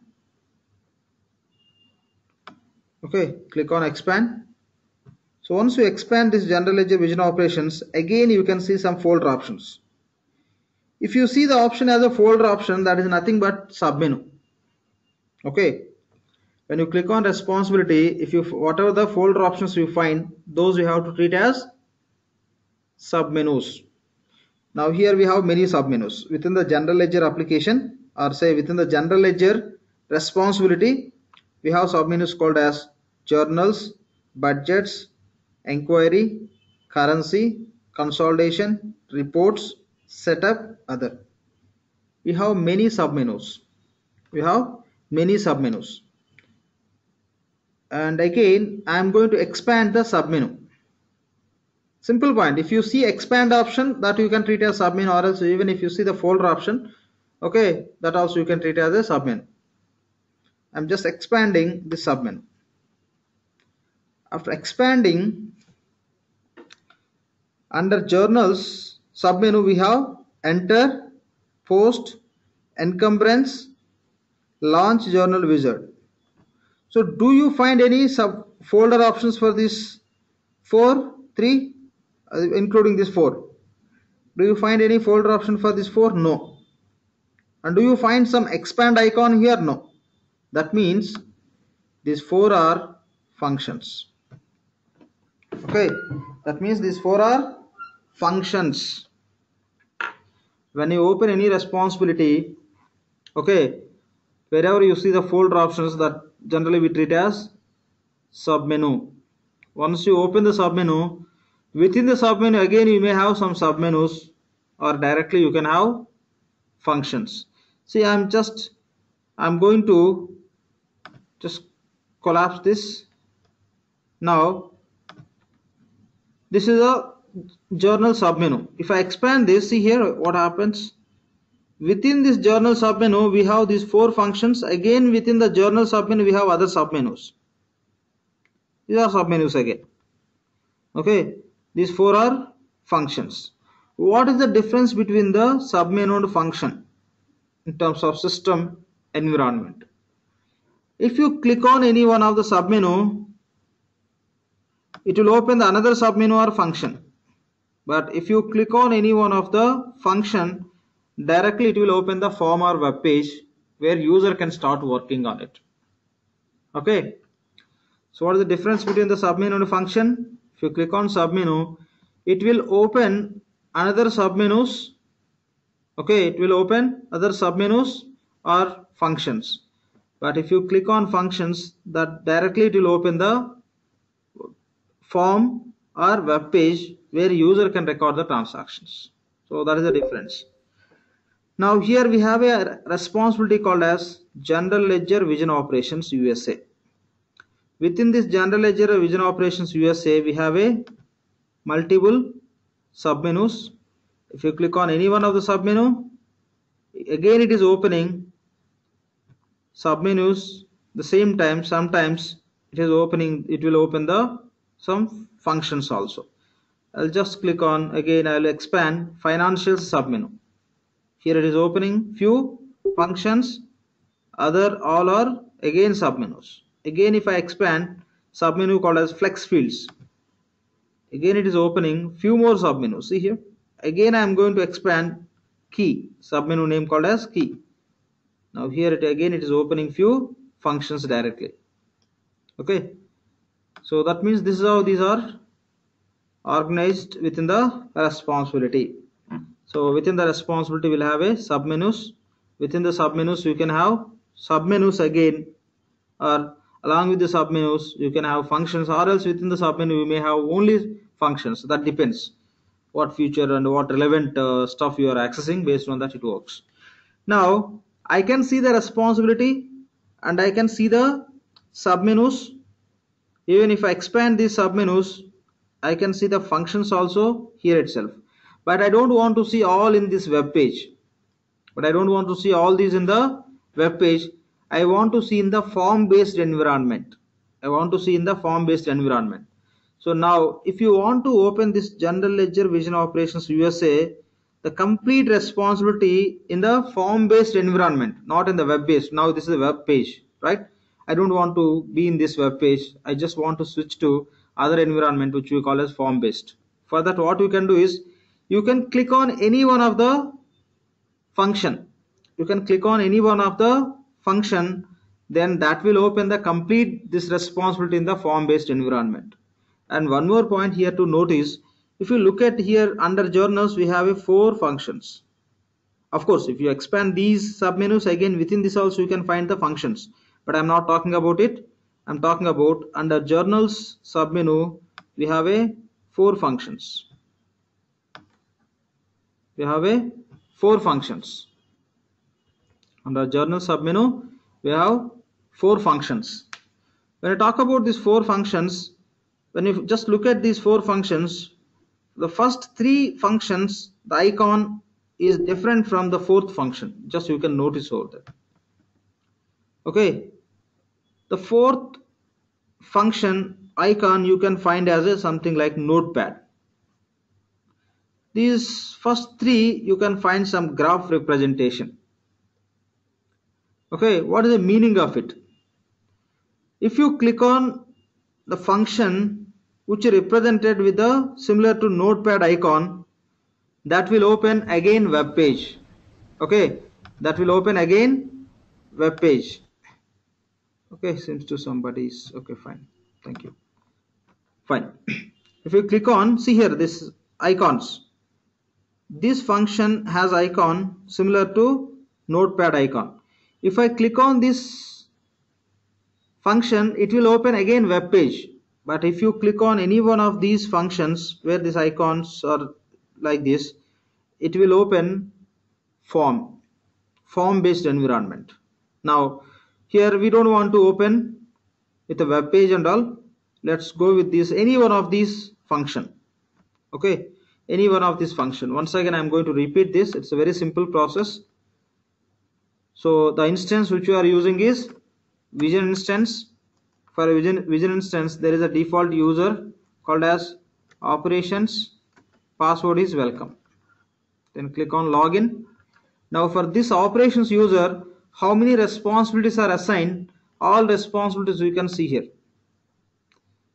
Okay, click on expand. So once you expand this General Ledger Vision Operations, again you can see some folder options. If you see the option as a folder option, that is nothing but submenu. Okay, when you click on responsibility, if you whatever the folder options you find, those you have to treat as submenus. Now here we have many submenus within the General Ledger application, or say within the General Ledger responsibility. We have submenus called as journals, budgets, inquiry, currency, consolidation, reports, setup, other. We have many submenus. And again, I am going to expand the submenu. Simple point. If you see expand option, that you can treat as submenu, or else even if you see the folder option, okay, that also you can treat as a submenu. I'm just expanding the submenu. After expanding, under journals submenu we have enter, post, encumbrance, launch journal wizard. So do you find any sub folder options for this 3 including this 4? Do you find any folder option for this 4? No. And do you find some expand icon here? No. That means these 4 are functions. Okay, that means these 4 are functions. When you open any responsibility, okay, wherever you see the folder options, that generally we treat as submenu. Once you open the submenu, within the submenu again you may have some submenus, or directly you can have functions. See, I'm going to just collapse this. Now this is a journal submenu. If I expand this, see here what happens. Within this journal submenu we have these 4 functions. Again within the journal submenu we have other submenus. These are submenus again. Okay, these 4 are functions. What is the difference between the submenu and function in terms of system environment? If you click on any one of the submenu, it will open the another submenu or function. But if you click on any one of the function, directly it will open the form or web page where user can start working on it. Okay. So what is the difference between the submenu and the function? If you click on submenu, it will open another submenus. Okay, it will open other submenus or functions. But if you click on functions, that directly it will open the form or web page where user can record the transactions. So that is the difference. Now here we have a responsibility called as General Ledger Vision Operations USA. Within this General Ledger Vision Operations USA, we have a multiple submenus. If you click on any one of the submenu, again it is opening submenus. The same time, sometimes it will open the some functions also. I'll just click on, again I'll expand financial submenu. Here it is opening few functions, other all are again submenus. Again if I expand submenu called as flex fields, again it is opening few more submenus. See here, again I am going to expand key, submenu name called as key. Now here it is opening few functions directly. Okay, so that means this is how these are organized within the responsibility. So within the responsibility we'll have a submenus. Within the submenus you can have submenus again, or along with the submenus you can have functions, or else within the submenu you may have only functions. That depends what feature and what relevant stuff you are accessing. Based on that it works. Now I can see the responsibility and I can see the submenus. Even if I expand these submenus, I can see the functions also here itself. But I don't want to see all in this web page. I want to see in the form based environment. So now if you want to open this General Ledger Vision Operations USA, the complete responsibility in the form based environment, not in the web based. Now this is a web page, right? I don't want to be in this web page. I just want to switch to other environment which we call as form based. For that, what you can do is you can click on any one of the function. Then that will open the complete this responsibility in the form based environment. And one more point here to notice, if you look at here under journals, we have 4 functions. Of course, if you expand these submenus, again within this also you can find the functions, but I'm not talking about it. I'm talking about under journals submenu we have 4 functions. Under journal submenu we have 4 functions. When I talk about these 4 functions, when you just look at these 4 functions, the first 3 functions, the icon is different from the 4th function. Just you can notice over there. Okay, the 4th function icon you can find as something like notepad. These first 3 you can find some graph representation. Okay, what is the meaning of it? If you click on the function which is represented with the similar to notepad icon, that will open again web page. Okay, that will open again web page. Okay, seems to somebody's okay, fine, thank you, fine. If you click on, see here this icons, this function has icon similar to notepad icon. If I click on this function, it will open again web page. But if you click on any one of these functions where these icons are like this, it will open form based environment. Now here we don't want to open with a web page and all. Let's go with this, any one of these function. Okay, any one of this function. Once again I'm going to repeat this. It's a very simple process. So the instance which you are using is Vision instance. For a Vision instance there is a default user called as operations, password is welcome. Then click on login. Now for this operations user, how many responsibilities are assigned? All responsibilities you can see here.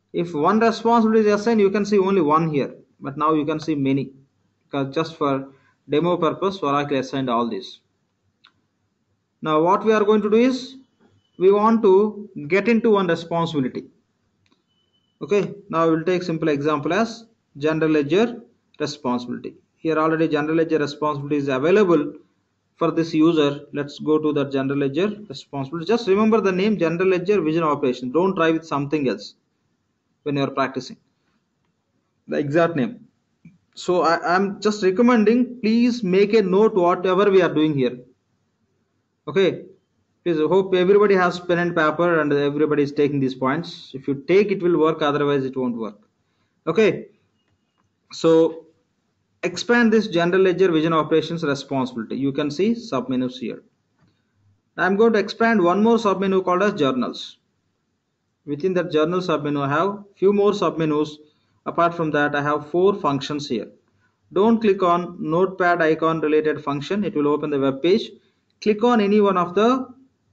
If one responsibility is assigned, you can see only one here, but now you can see many, because just for demo purpose Oracle assigned all these. Now what we are going to do is we want to get into one responsibility. Okay, now we'll take simple example as general ledger responsibility. Here already general ledger responsibility is available for this user. Let's go to the general ledger responsibility. Just remember the name general ledger vision operation. Don't try with something else when you are practicing the exact name. So I'm just recommending, please make a note whatever we are doing here. Okay, please, hope everybody has pen and paper and everybody is taking these points. If you take, it will work, otherwise it won't work. Okay, so expand this general ledger vision operations responsibility. You can see submenus here. I'm going to expand one more submenu called as journals. Within that journal submenu, I have few more submenus. Apart from that, I have 4 functions here. Don't click on notepad icon related function. It will open the web page. Click on any one of the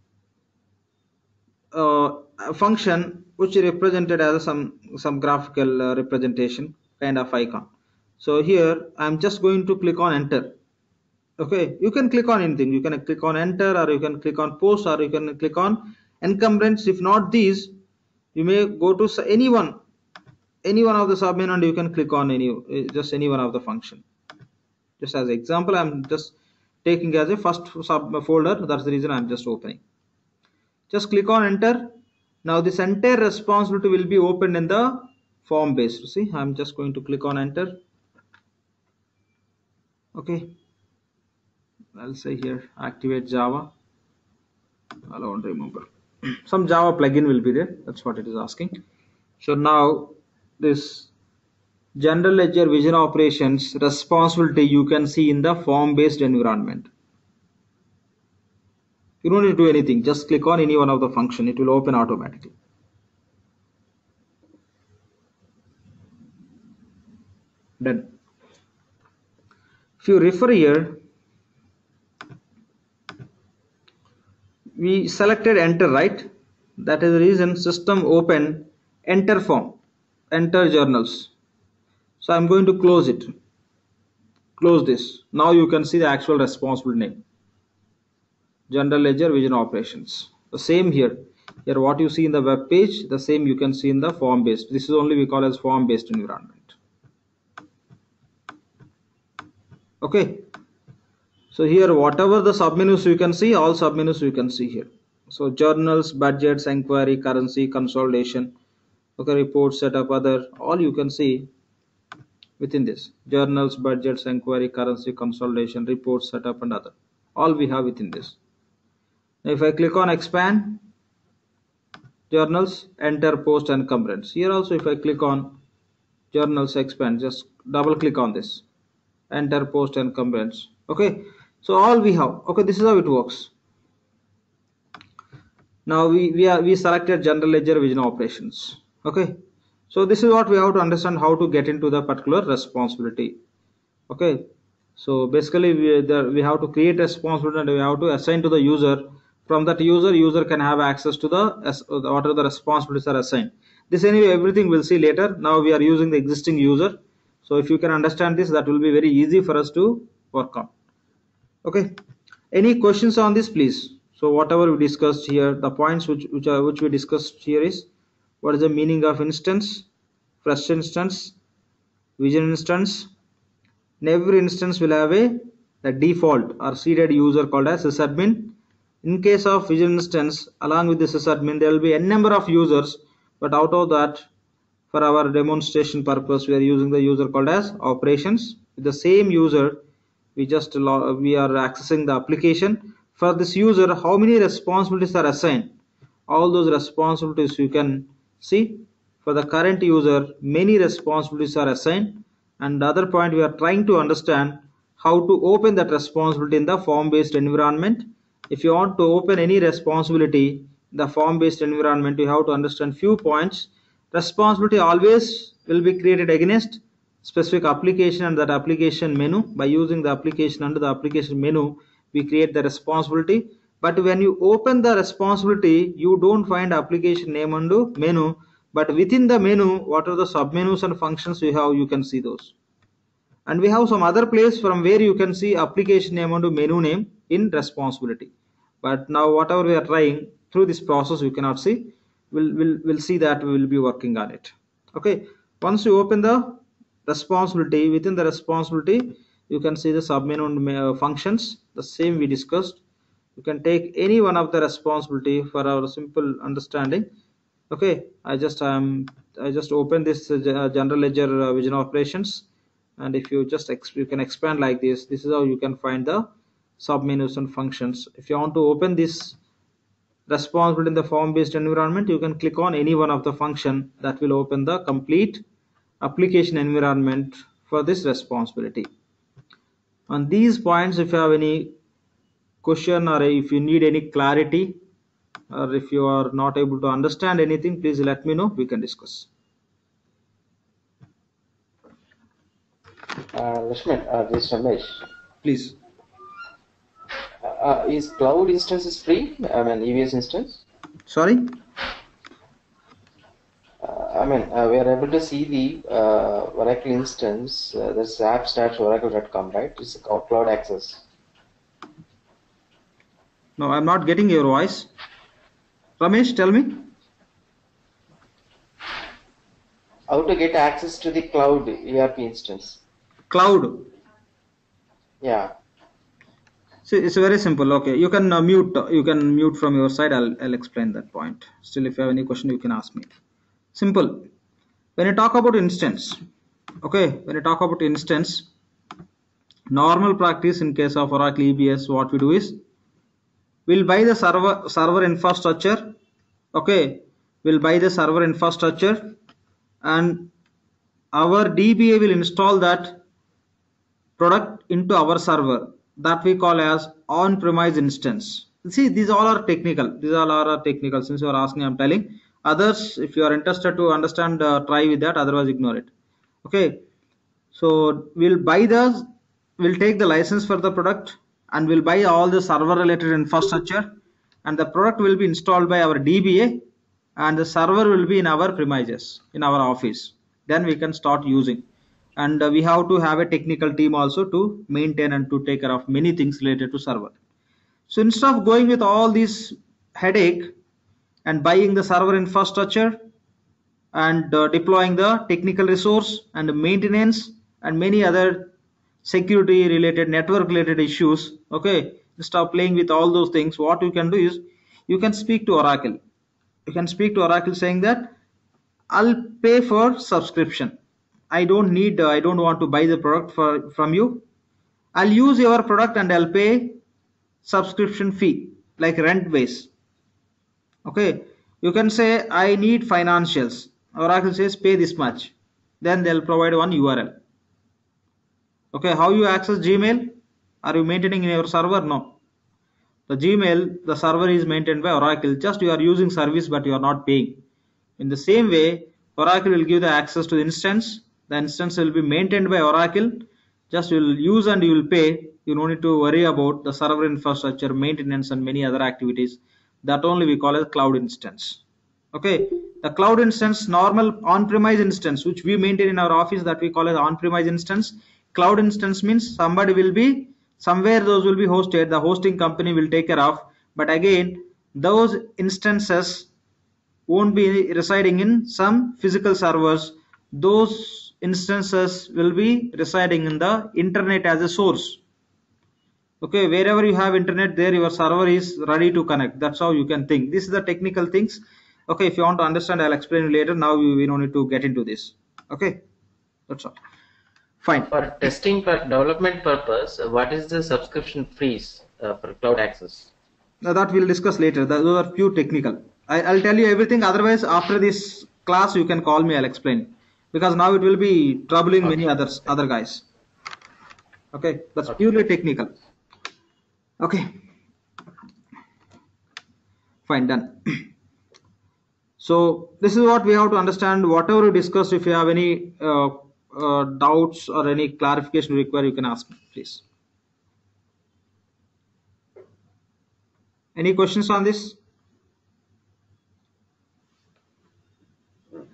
function which is represented as some graphical representation kind of icon. So here I'm just going to click on enter. Okay, you can click on anything. You can click on enter, or you can click on post, or you can click on encumbrance. If not these, you may go to any one of the submenu and you can click on just any one of the function. Just as example, I'm just taking as a first sub folder. That's the reason I'm just opening. Just click on enter. Now this entire responsibility will be opened in the form based. See, I'm just going to click on enter. Okay, I'll say here activate Java. I don't remember. Some Java plugin will be there. That's what it is asking. So now this general ledger vision operations responsibility you can see in the form based environment. You don't need to do anything. Just click on any one of the function. It will open automatically. Done. If you refer here, we selected enter, right? That is the reason system open enter form, enter journals. So I'm going to close it. Close this. Now you can see the actual responsible name. General ledger vision operations. The same here. Here what you see in the web page, the same you can see in the form based. This is only we call as form based environment. Okay. So here whatever the submenus you can see, all submenus you can see here. So journals, budgets, inquiry, currency, consolidation, okay, report, setup, other, all you can see within this. Journals, budgets, inquiry, currency, consolidation, report, setup, and other. All we have within this. Now if I click on expand, journals, enter, post, and encumbrance. Here also if I click on journals, expand, just double click on this. Enter, post, and encumbrance. Okay. So all we have. Okay, this is how it works. Now we selected general ledger vision operations. Okay, so this is what we have to understand, how to get into the particular responsibility. Okay, so basically we have to create responsibility and we have to assign to the user. From that user can have access to what are the responsibilities are assigned. This anyway everything we'll see later. Now we are using the existing user. So if you can understand this, that will be very easy for us to work on. Okay, any questions on this, please? So whatever we discussed here, the points which we discussed here is, what is the meaning of instance, first instance, vision instance. In every instance will have the default or seeded user called as sysadmin. In case of vision instance, along with the sysadmin, there will be a number of users, but out of that, for our demonstration purpose, we are using the user called as operations. With the same user, we are accessing the application. For this user, how many responsibilities are assigned? All those responsibilities you can see. For the current user, many responsibilities are assigned. And the other point, we are trying to understand how to open that responsibility in the form based environment. If you want to open any responsibility in the form based environment, you have to understand few points. Responsibility always will be created against specific application and that application menu. By using the application under the application menu, we create the responsibility. But when you open the responsibility, you don't find application name under menu. But within the menu, what are the submenus and functions we have, you can see those. And we have some other place from where you can see application name and menu name in responsibility. But now whatever we are trying through this process, you cannot see. We'll see that we will be working on it. Okay. Once you open the responsibility, within the responsibility, you can see the submenu and functions. The same we discussed. You can take any one of the responsibility for our simple understanding. Okay. I just open this general ledger vision operations, and if you just you can expand like this is how you can find the submenus and functions. If you want to open this responsibility in the form based environment, you can click on any one of the function that will open the complete application environment for this responsibility. On these points, if you have any question or if you need any clarity, or if you are not able to understand anything, please let me know, we can discuss. Lakshman, this is Ramesh. Please. Is cloud instances free? I mean, EVS instance? Sorry? We are able to see the Oracle instance. That's apps.oracle.com, right? It's cloud access. No, I'm not getting your voice. Ramesh, tell me. How to get access to the cloud ERP instance? Cloud. Yeah. See, it's very simple. Okay, you can mute. You can mute from your side. I'll explain that point. Still, if you have any question, you can ask me. Simple. When you talk about instance, okay, when you talk about instance, normal practice in case of Oracle EBS, what we do is we'll buy the server infrastructure. Okay, we'll buy the server infrastructure, and our DBA will install that product into our server, that we call as on-premise instance. See, these all are technical. These all are technical. Since you are asking, I'm telling. Others, if you are interested to understand, try with that. Otherwise, ignore it. Okay. So we'll take the license for the product, and we'll buy all the server-related infrastructure, and the product will be installed by our DBA, and the server will be in our premises, in our office. Then we can start using. And we have to have a technical team also to maintain and to take care of many things related to server. So instead of going with all this headache and buying the server infrastructure and deploying the technical resource and maintenance and many other security related, network related issues, okay, instead of playing with all those things, what you can do is you can speak to Oracle. You can speak to Oracle saying that I'll pay for subscription. I don't want to buy the product from you. I'll use your product and I'll pay subscription fee, like rent base. Okay, you can say I need financials. Oracle says pay this much. Then they'll provide one URL. Okay, how you access Gmail? Are you maintaining in your server? No. The Gmail, the server is maintained by Oracle. Just you are using service, but you are not paying. In the same way, Oracle will give the access to the instance. The instance will be maintained by Oracle. Just you will use and you will pay. You don't need to worry about the server infrastructure, maintenance, and many other activities. That only we call as cloud instance. Okay, the cloud instance, normal on-premise instance, which we maintain in our office, that we call as on-premise instance. Cloud instance means somebody will be somewhere, those will be hosted. The hosting company will take care of. But again, those instances won't be residing in some physical servers. Those instances will be residing in the internet as a source. Okay, wherever you have internet, there your server is ready to connect. That's how you can think. This is the technical things. Okay, if you want to understand, I'll explain later. Now we don't need to get into this. Okay, that's all. Fine. For testing for development purpose, what is the subscription fees for cloud access? Now that we'll discuss later. Those are pure technical. I'll tell you everything. Otherwise, after this class, you can call me. I'll explain, because now it will be troubling many other guys. Okay, that's purely technical. Okay, fine, done. So this is what we have to understand. Whatever we discussed, if you have any doubts or any clarification required, you can ask me, please. Any questions on this?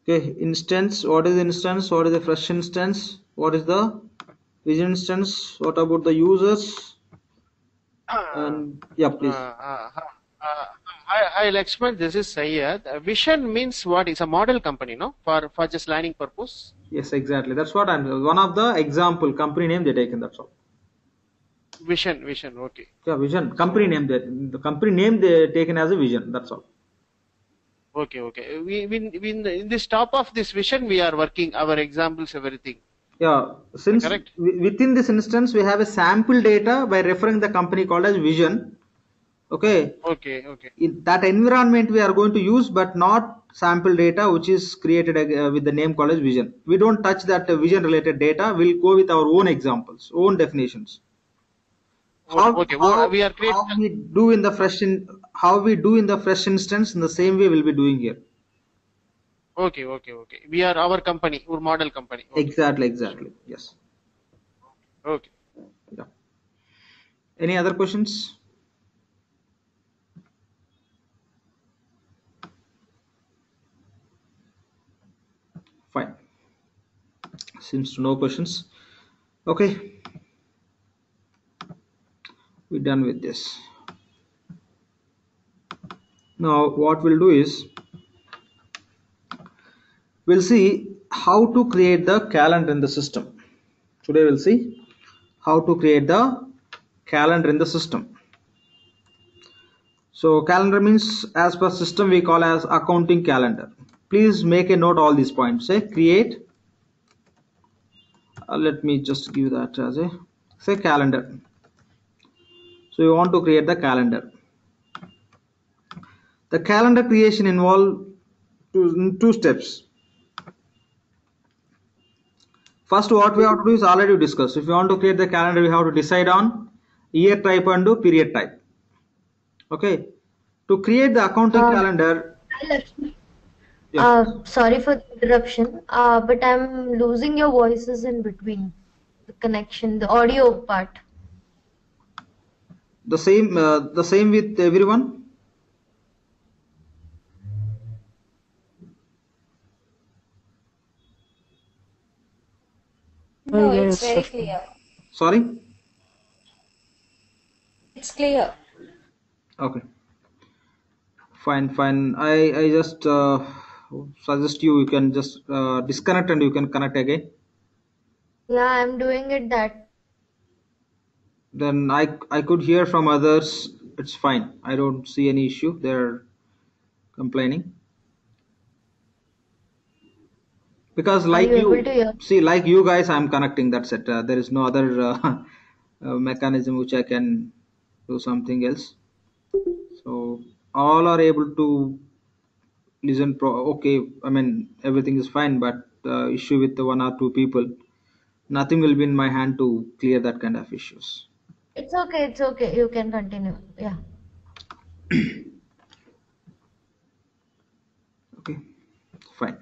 Okay, instance. What is instance? What is the fresh instance? What is the vision instance? What about the users? Uh, And yeah, uh, please. uh, uh, I'll explain. This is Syed. Vision means what? It's a model company, no? For just learning purpose. Yes, exactly. That's what I'm. One of the example company name they taken. That's all. Vision. Okay. Yeah, vision company So name. The company name they taken as a vision. That's all. okay. We in this top of this vision, we are working our examples, everything. Yeah, since Correct? within this instance we have a sample data by referring the company called as vision. Okay, Okay. in that environment we are going to use, but not sample data which is created with the name called as vision. We don't touch that vision related data. We'll go with our own examples, own definitions. Okay. We are creating. How we do in the how we do in the fresh instance in the same way we'll be doing here. Okay. We are our company, our model company. Okay. Sure. Exactly. Yes. Okay. Yeah. Any other questions? Fine. Seems to no questions. Okay, we're done with this. Now what we'll do is we'll see how to create the calendar in the system. Today we'll see how to create the calendar in the system. So calendar means as per system we call as accounting calendar. Please make a note all these points. Say create. Let me just give that as a say calendar. So you want to create the calendar. The calendar creation involve two steps. First, what we have to do is already discussed. If you want to create the calendar, we have to decide on year type and do period type. Okay. To create the accounting calendar, Hi, Lakshmi. yes, Sorry for the interruption, but I'm losing your voices in between the connection, the audio part. the same with everyone. No, it's very clear. Sorry. It's clear. Okay. Fine. I just suggest you can just disconnect and you can connect again. Yeah, I'm doing it that. Then I could hear from others. It's fine. I don't see any issue. They're complaining. Because Are like you you able to hear? see like you guys I'm connecting, that's it. There is no other mechanism which I can do something else. So all are able to listen okay, I mean everything is fine, but issue with the one or two people, nothing will be in my hand to clear that kind of issues. It's okay. You can continue. Yeah. Okay, fine.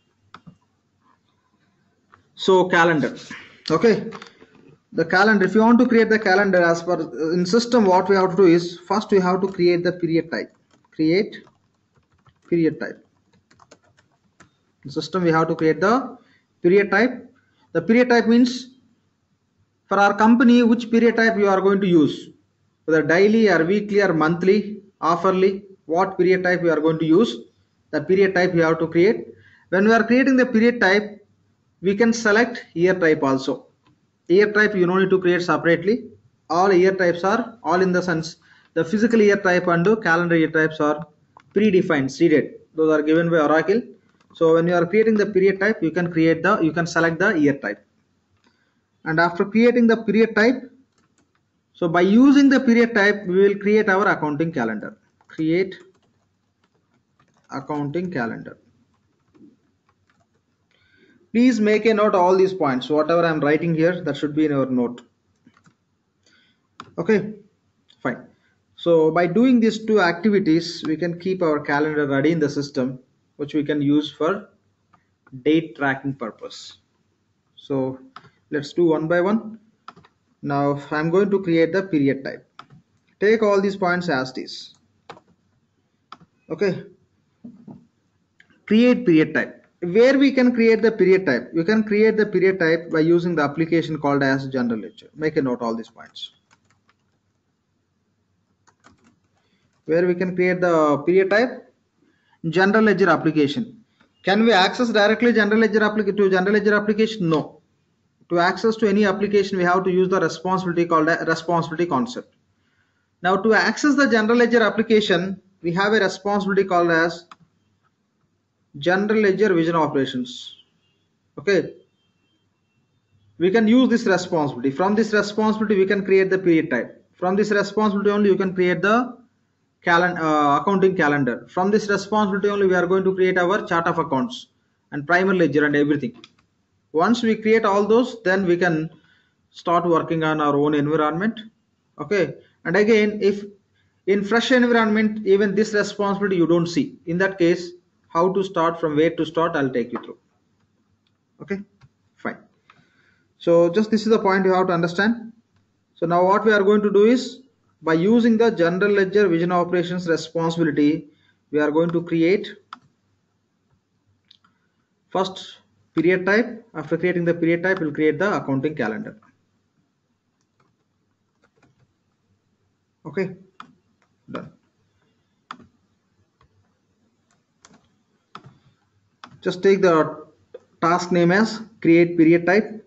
So calendar. Okay, the calendar, if you want to create the calendar as per in system, what we have to do is first we have to create the period type. Create period type. In system we have to create the period type. The period type means for our company which period type you are going to use, whether daily or weekly or monthly, hourly, what period type you are going to use, the period type you have to create. When we are creating the period type, we can select year type also. Year type you don't need to create separately. All year types are all in the sense the physical year type and the calendar year types are predefined, seeded. Those are given by Oracle. So when you are creating the period type, you can select the year type. And after creating the period type, so by using the period type, we will create our accounting calendar. Create accounting calendar. Please make a note all these points. Whatever I am writing here, that should be in our note. Okay, fine. So by doing these two activities, we can keep our calendar ready in the system, which we can use for date tracking purpose. So let's do one by one. Now I'm going to create the period type. Take all these points as this. Okay. Create period type. where we can create the period type. You can create the period type by using the application called as general ledger. Make a note all these points. Where we can create the period type, general ledger application. Can we access directly general ledger application? No. To access to any application, we have to use the responsibility called a responsibility concept. Now to access the general ledger application, we have a responsibility called as general ledger vision operations. Okay, we can use this responsibility. From this responsibility, we can create the period type. From this responsibility only, you can create the accounting calendar. From this responsibility only, we are going to create our chart of accounts and primary ledger and everything. Once we create all those, then we can start working on our own environment. Okay, and again, if in fresh environment, even this responsibility you don't see, in that case, how to start, from where to start, I'll take you through. Okay, fine. So just this is the point you have to understand. So now what we are going to do is, by using the general ledger vision operations responsibility, we are going to create first period type. After creating the period type, we'll create the accounting calendar. Okay, done. Just take the task name as create period type.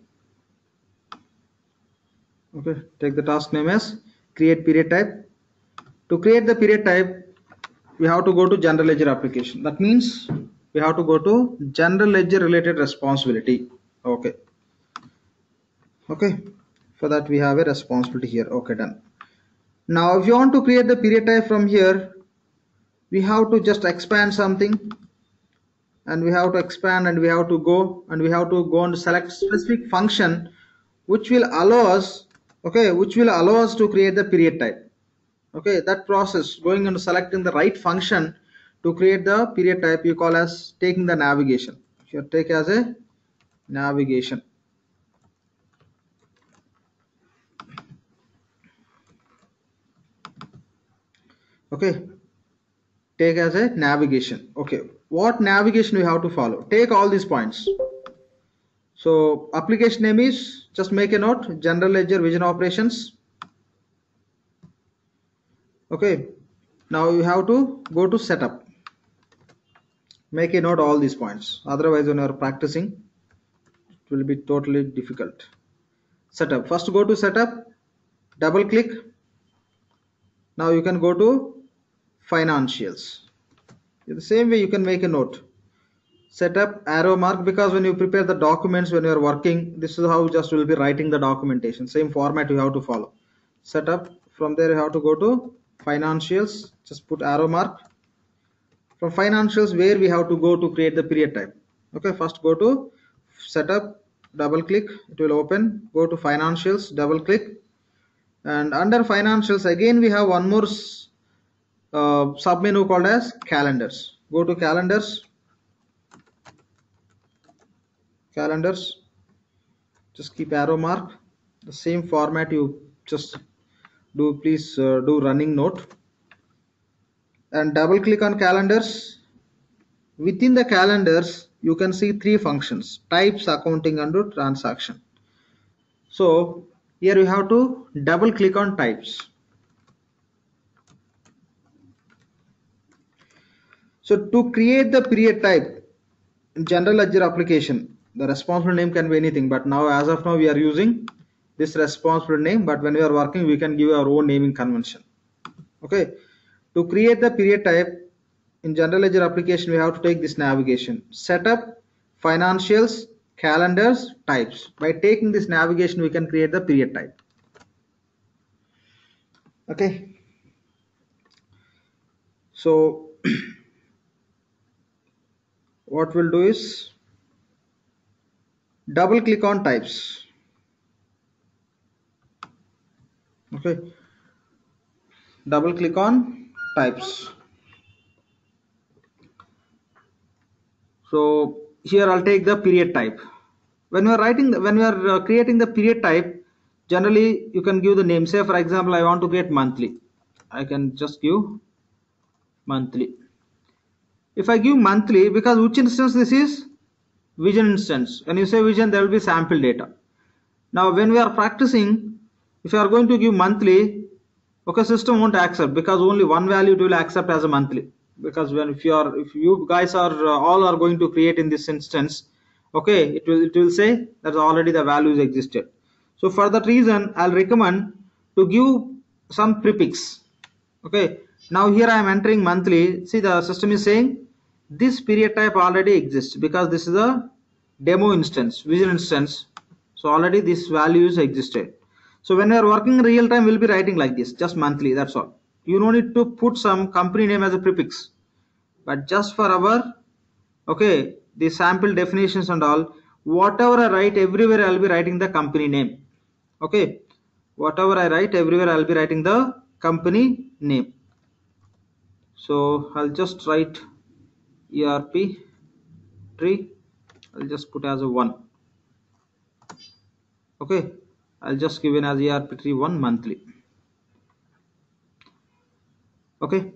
Okay, take the task name as create period type. To create the period type, we have to go to general ledger application. That means we have to go to general ledger related responsibility. Okay, for that we have a responsibility here. Okay, done. Now if you want to create the period type from here, we have to just expand something, and we have to expand, and we have to go and select specific function which will allow us, to create the period type. Okay, that process, going and selecting the right function to create the period type, you call as taking the navigation. Here, take as a navigation. Okay, take as a navigation. Okay, what navigation we have to follow? Take all these points. So application name is, just make a note, general ledger vision operations. Okay, now you have to go to setup. Make a note all these points, otherwise when you are practicing it will be totally difficult. Setup, first go to setup, double click. Now you can go to financials. In the same way you can make a note, setup, arrow mark, because when you prepare the documents, when you are working, this is how just will be writing the documentation. Same format you have to follow. Setup, from there you have to go to financials, just put arrow mark. From financials, where we have to go to create the period type. Okay, first go to setup, double click, it will open. Go to financials, double click, and under financials again we have one more sub menu called as calendars. Go to calendars, just keep arrow mark. The same format you just do, please do running note, and double click on calendars. Within the calendars you can see three functions: types, accounting, and transaction. So here you have to double click on types. So to create the period type in general ledger application, the responsible name can be anything, but now as of now we are using this responsible name, but when we are working we can give our own naming convention. Okay, to create the period type in general ledger application, we have to take this navigation: setup, financials, calendars, types. By taking this navigation we can create the period type. Okay, so what we'll do is double click on types. Okay, double click on types. So here I'll take the period type. When we are creating the period type, generally you can give the name. Say for example I want to create monthly, I can just give monthly. If I give monthly, because which instance this is? vision instance. When you say vision, there will be sample data. Now when we are practicing, if you are going to give monthly, okay, system won't accept, because only one value it will accept as a monthly. Because if you guys are all are going to create in this instance, okay, it will say that already the values existed. So for that reason, I'll recommend to give some prefix. Okay, now here I am entering monthly. See, the system is saying this period type already exists because this is a demo instance, vision instance. So already this values existed. So when we are working in real time, we'll be writing like this, just monthly, that's all. You don't need to put some company name as a prefix. But just for our, okay, the sample definitions and all, whatever I write, everywhere I'll be writing the company name. Okay, whatever I write, everywhere I'll be writing the company name. So I'll just write ERP tree. I'll just put as a 1. Okay, I'll just give in as ERP tree 1 monthly. Okay,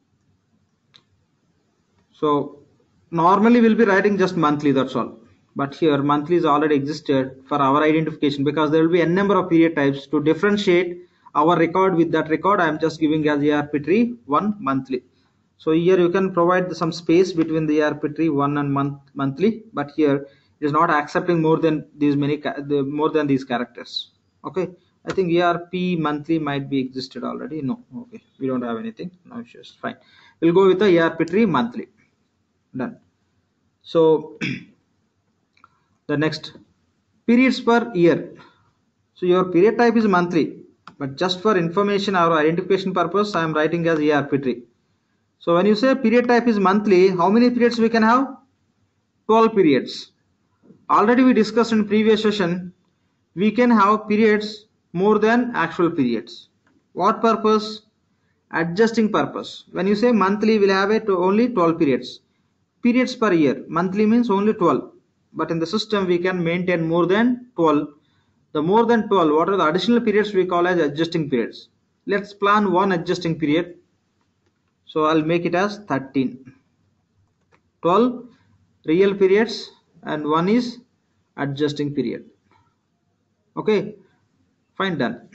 so normally we'll be writing just monthly, that's all. But here monthly is already existed for our identification, because there will be n number of period types. To differentiate our record with that record, I am just giving as ERP tree 1 monthly. So here you can provide some space between the ERP tree 1 and monthly, but here it is not accepting more than these these characters. Okay, I think ERP monthly might be existed already. No, okay, we don't have anything, no issues, fine. We'll go with the ERP tree monthly. Done. So the next, periods per year. So your period type is monthly, but just for information or identification purpose, I am writing as ERP tree. So when you say period type is monthly, how many periods we can have? 12 periods. Already we discussed in previous session, we can have periods more than actual periods. What purpose? Adjusting purpose. When you say monthly, we'll have only 12 periods. Periods per year, monthly means only 12. But in the system, we can maintain more than 12. The more than 12, what are the additional periods we call as adjusting periods? Let's plan one adjusting period. So I'll make it as 13. 12 real periods and one is adjusting period. Okay, fine, done.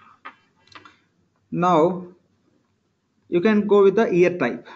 Now you can go with the year type.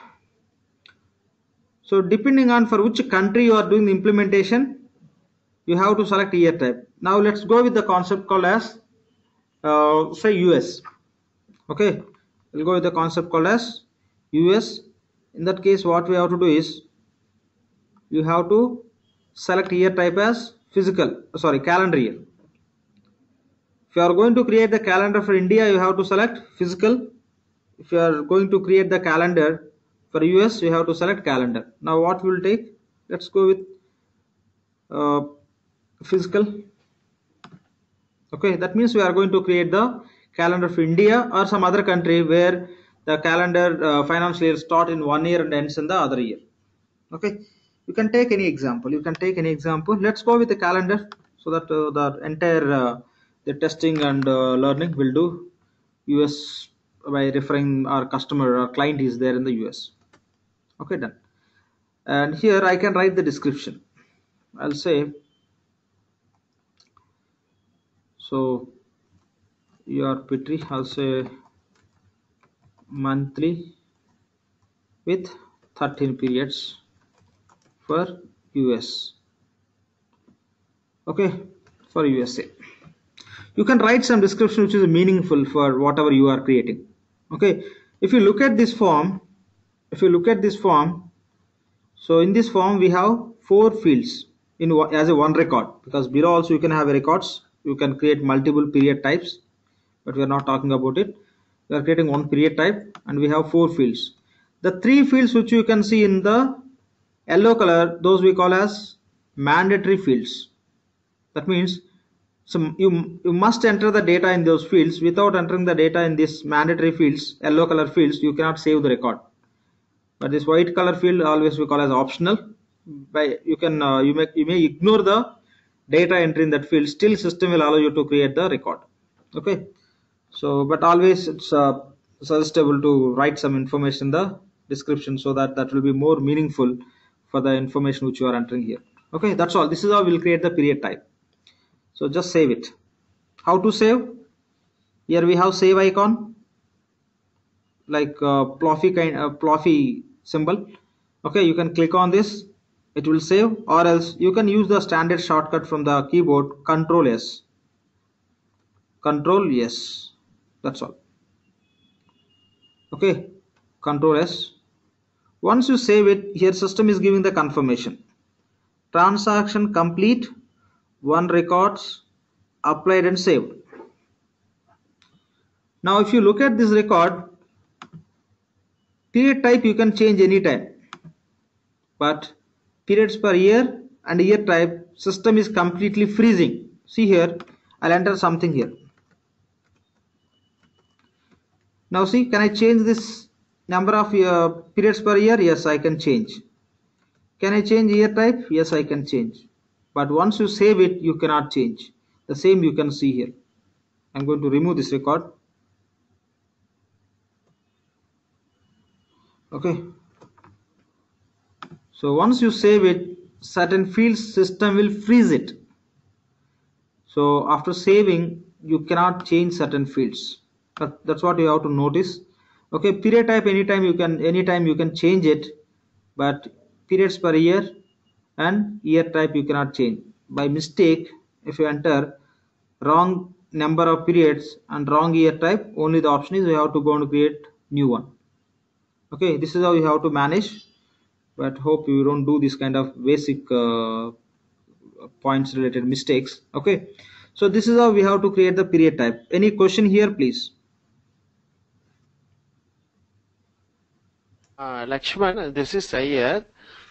So depending on for which country you are doing the implementation, you have to select year type. Now let's go with the concept called as say US. Okay, we'll go with the concept called as US. In that case, what we have to do is you have to select year type as calendar year. If you are going to create the calendar for India, you have to select physical. If you are going to create the calendar for US, you have to select calendar. Now what we'll take, let's go with physical. Okay, that means we are going to create the calendar for India or some other country where the calendar financial year start in one year and ends in the other year. Okay, you can take any example. Let's go with the calendar, so that the entire the testing and learning will do US by referring our customer or client is there in the US. Okay, done. And here I can write the description. I'll say, so ERP tree, I'll say monthly with 13 periods for US. Okay, for USA. You can write some description which is meaningful for whatever you are creating. Okay, if you look at this form, so in this form we have 4 fields as a one record, because below also you can have records. You can create multiple period types, but we are not talking about it. We are creating one period type and we have 4 fields. The 3 fields which you can see in the yellow color, those we call as mandatory fields. That means you must enter the data in those fields. Without entering the data in this mandatory fields, yellow color fields, you cannot save the record. But this white color field always we call as optional. You may ignore the data entry in that field, still system will allow you to create the record. Okay, so but always it's suggestible to write some information in the description, so that will be more meaningful for the information which you are entering here. Okay, that's all. This is how we'll create the period type. So just save it. How to save? Here we have save icon, like plothy symbol. Okay, you can click on this, it will save, or else you can use the standard shortcut from the keyboard, Control S. Control yes, that's all. Okay, Control S. Once you save it, here system is giving the confirmation. Transaction complete, 1 records applied and saved. Now if you look at this record, period type you can change anytime, but periods per year and year type, system is completely freezing. See here, I'll enter something here. Now see, can I change this number of periods per year? Yes, I can change. Can I change year type? Yes, I can change. But once you save it, you cannot change. The same you can see here. I'm going to remove this record. Okay. So once you save it, certain fields system will freeze it. So after saving, you cannot change certain fields. That's what you have to notice. Okay, period type anytime you can change it, but periods per year and year type you cannot change. By mistake, if you enter wrong number of periods and wrong year type, only the option is you have to go and create new one. Okay, this is how you have to manage, but hope you don't do this kind of basic points related mistakes. Okay, so this is how we have to create the period type. Any question here, please? Lakshman, this is Sayyad.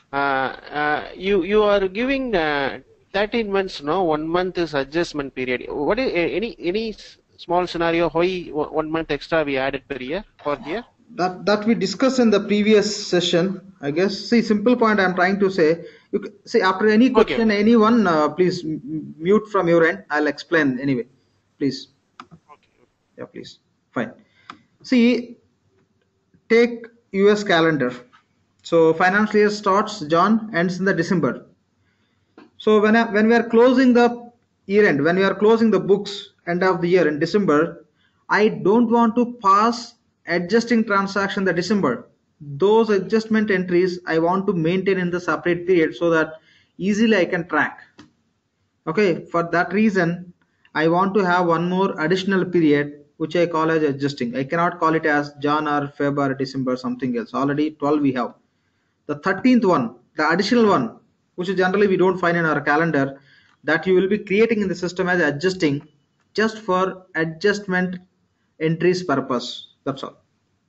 You are giving 13 months, no? 1 month is adjustment period. What is any small scenario why 1 month extra we added per year for here? That we discussed in the previous session, I guess. See, simple point I'm trying to say. You see, after any question, okay, anyone, please mute from your end. I'll explain anyway. Please. Okay. Yeah, please. Fine. See, take US calendar. So financial year starts Jan, ends in the December. So when we are closing the year end, when we are closing the books end of the year in December, I don't want to pass adjusting transaction the December. Those adjustment entries I want to maintain in the separate period so that easily I can track. Okay, for that reason I want to have one more additional period which I call as adjusting. I cannot call it as Jan or Feb or December, something else. Already 12 we have. The 13th one, the additional one, which generally we don't find in our calendar, that you will be creating in the system as adjusting, just for adjustment entries purpose. That's all.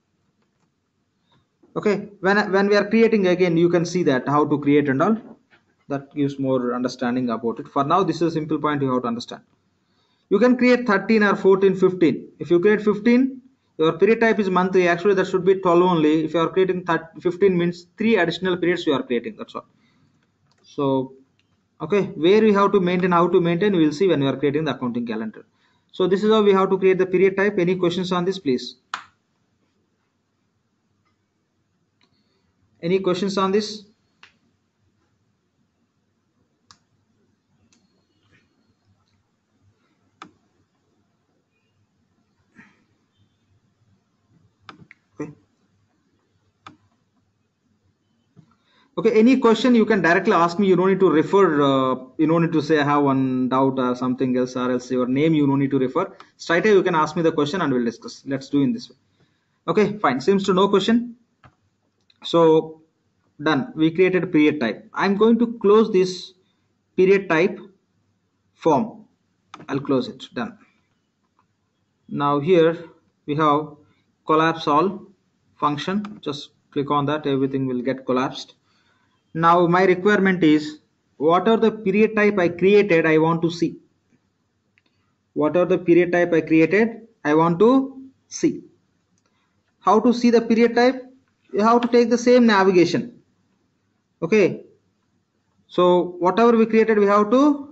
Okay, when we are creating again, you can see that how to create and all. That gives more understanding about it. For now, this is a simple point you have to understand. You can create 13 or 14, 15. If you create 15, your period type is monthly. Actually, that should be 12 only. If you are creating 15 means 3 additional periods you are creating. That's all. So, okay, where we have to maintain, how to maintain, we will see when we are creating the accounting calendar. So this is how we have to create the period type. Any questions on this, please? Any questions on this? Okay, any question you can directly ask me. You don't need to refer, you don't need to say I have one doubt or something else, or else your name you don't need to refer. Straight away you can ask me the question and we'll discuss. Let's do in this way. Okay, fine. Seems to no question. So done. We created a period type. I'm going to close this period type form. I'll close it. Done. Now here we have collapse all function. Just click on that. Everything will get collapsed. Now my requirement is whatever the period type I created, I want to see. Whatever the period type I created, I want to see. How to see the period type? You have to take the same navigation. Okay. So whatever we created, we have to,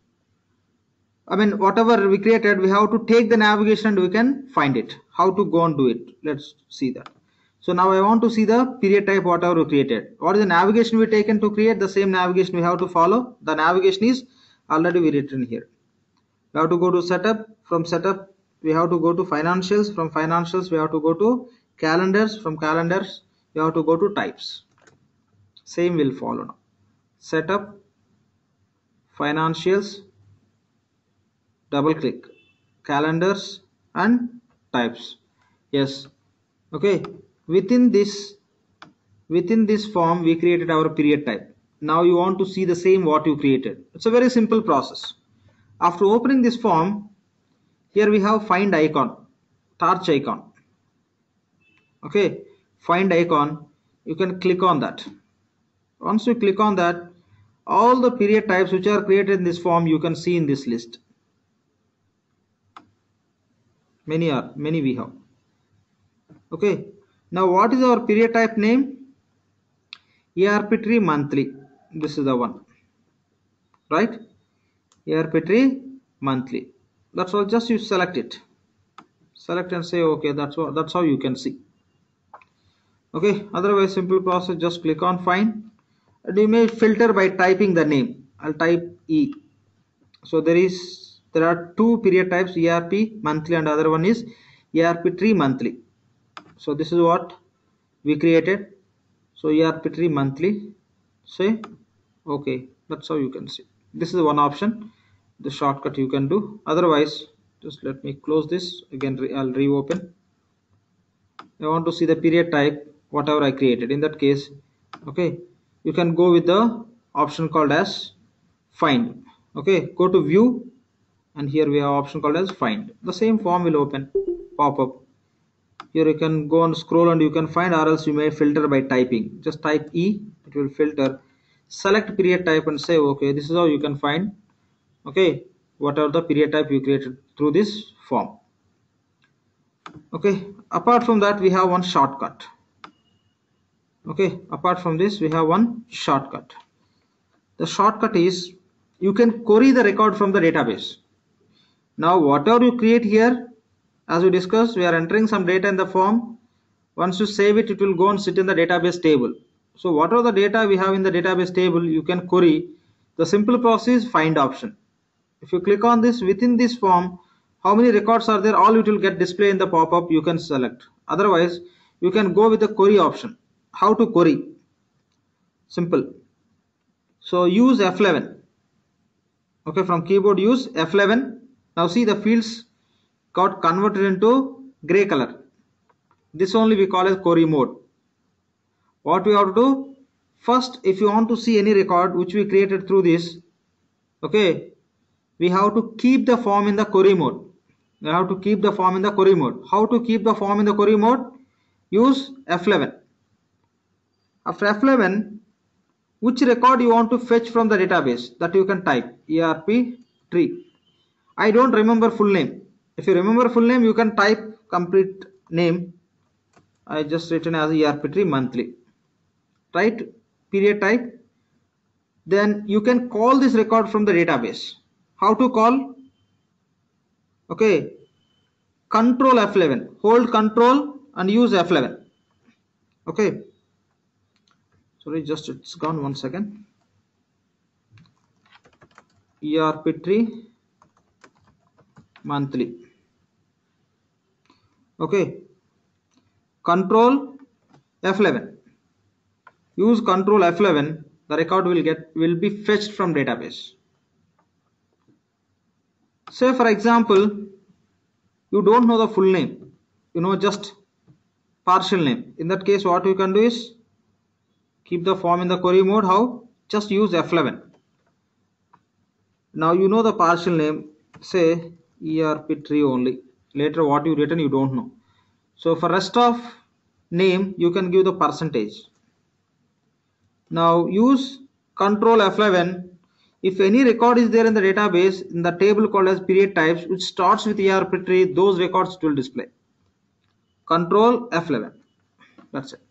whatever we created, we have to take the navigation and we can find it. How to go and do it? Let's see that. So now I want to see the period type whatever we created. What is the navigation we taken to create? The same navigation we have to follow. The navigation is already we written here. We have to go to setup. From setup we have to go to financials. From financials we have to go to calendars. From calendars we have to go to types. Same will follow now. Setup, financials, double click, calendars and types. Yes. Okay. Within this form we created our period type. Now you want to see the same what you created. It's a very simple process. After opening this form, here we have find icon, torch icon. Okay, find icon, you can click on that. Once you click on that, all the period types which are created in this form you can see in this list. Many we have. Okay, now what is our period type name? ERP tree monthly. This is the one, right? ERP tree monthly. That's all. Just you select it, select and say okay. That's how you can see. Okay, otherwise simple process, just click on find and you may filter by typing the name. I'll type E. So there are two period types, ERP monthly and other one is ERP tree monthly. So this is what we created. So ERP tree monthly, say okay. That's how you can see. This is one option, the shortcut you can do. Otherwise just let me close this again. I'll reopen. I want to see the period type whatever I created. In that case, okay, you can go with the option called as find. Okay, go to view and here we have option called as find. The same form will open, pop up. Here you can go and scroll and you can find, or else you may filter by typing. Just type E, it will filter. Select period type and say okay. This is how you can find, okay, whatever the period type you created through this form. Okay, apart from that we have one shortcut. Okay, apart from this we have one shortcut. The shortcut is you can query the record from the database. Now whatever you create here, as we discussed, we are entering some data in the form. Once you save it, it will go and sit in the database table. So whatever the data we have in the database table, you can query. The simple process is find option. If you click on this, within this form, how many records are there, all it will get displayed in the pop-up. You can select. Otherwise you can go with the query option. How to query? Simple. So use F11. Okay, from keyboard use F11. Now see the fields got converted into gray color. This only we call as query mode. What we have to do? First, if you want to see any record which we created through this, okay, we have to keep the form in the query mode. We have to keep the form in the query mode. How to keep the form in the query mode? Use F11. After F11, which record you want to fetch from the database, that you can type ERP tree. I don't remember full name. If you remember full name, you can type complete name. I just written as ERP tree monthly. Right? Period type. Then you can call this record from the database. How to call? Okay. Control F11. Hold control and use F11. Okay. Sorry, just it's gone. 1 second. ERP tree monthly. Okay, control F11. Use control F11. The record will be fetched from database. Say for example, you don't know the full name, you know just partial name. In that case, what you can do is keep the form in the query mode. How? Just use F11. Now you know the partial name, say ERP tree only. Later what you written you don't know. So for rest of name you can give the percentage. Now use control F11. If any record is there in the database in the table called as period types which starts with ERP tree, those records will display. Control F11. That's it.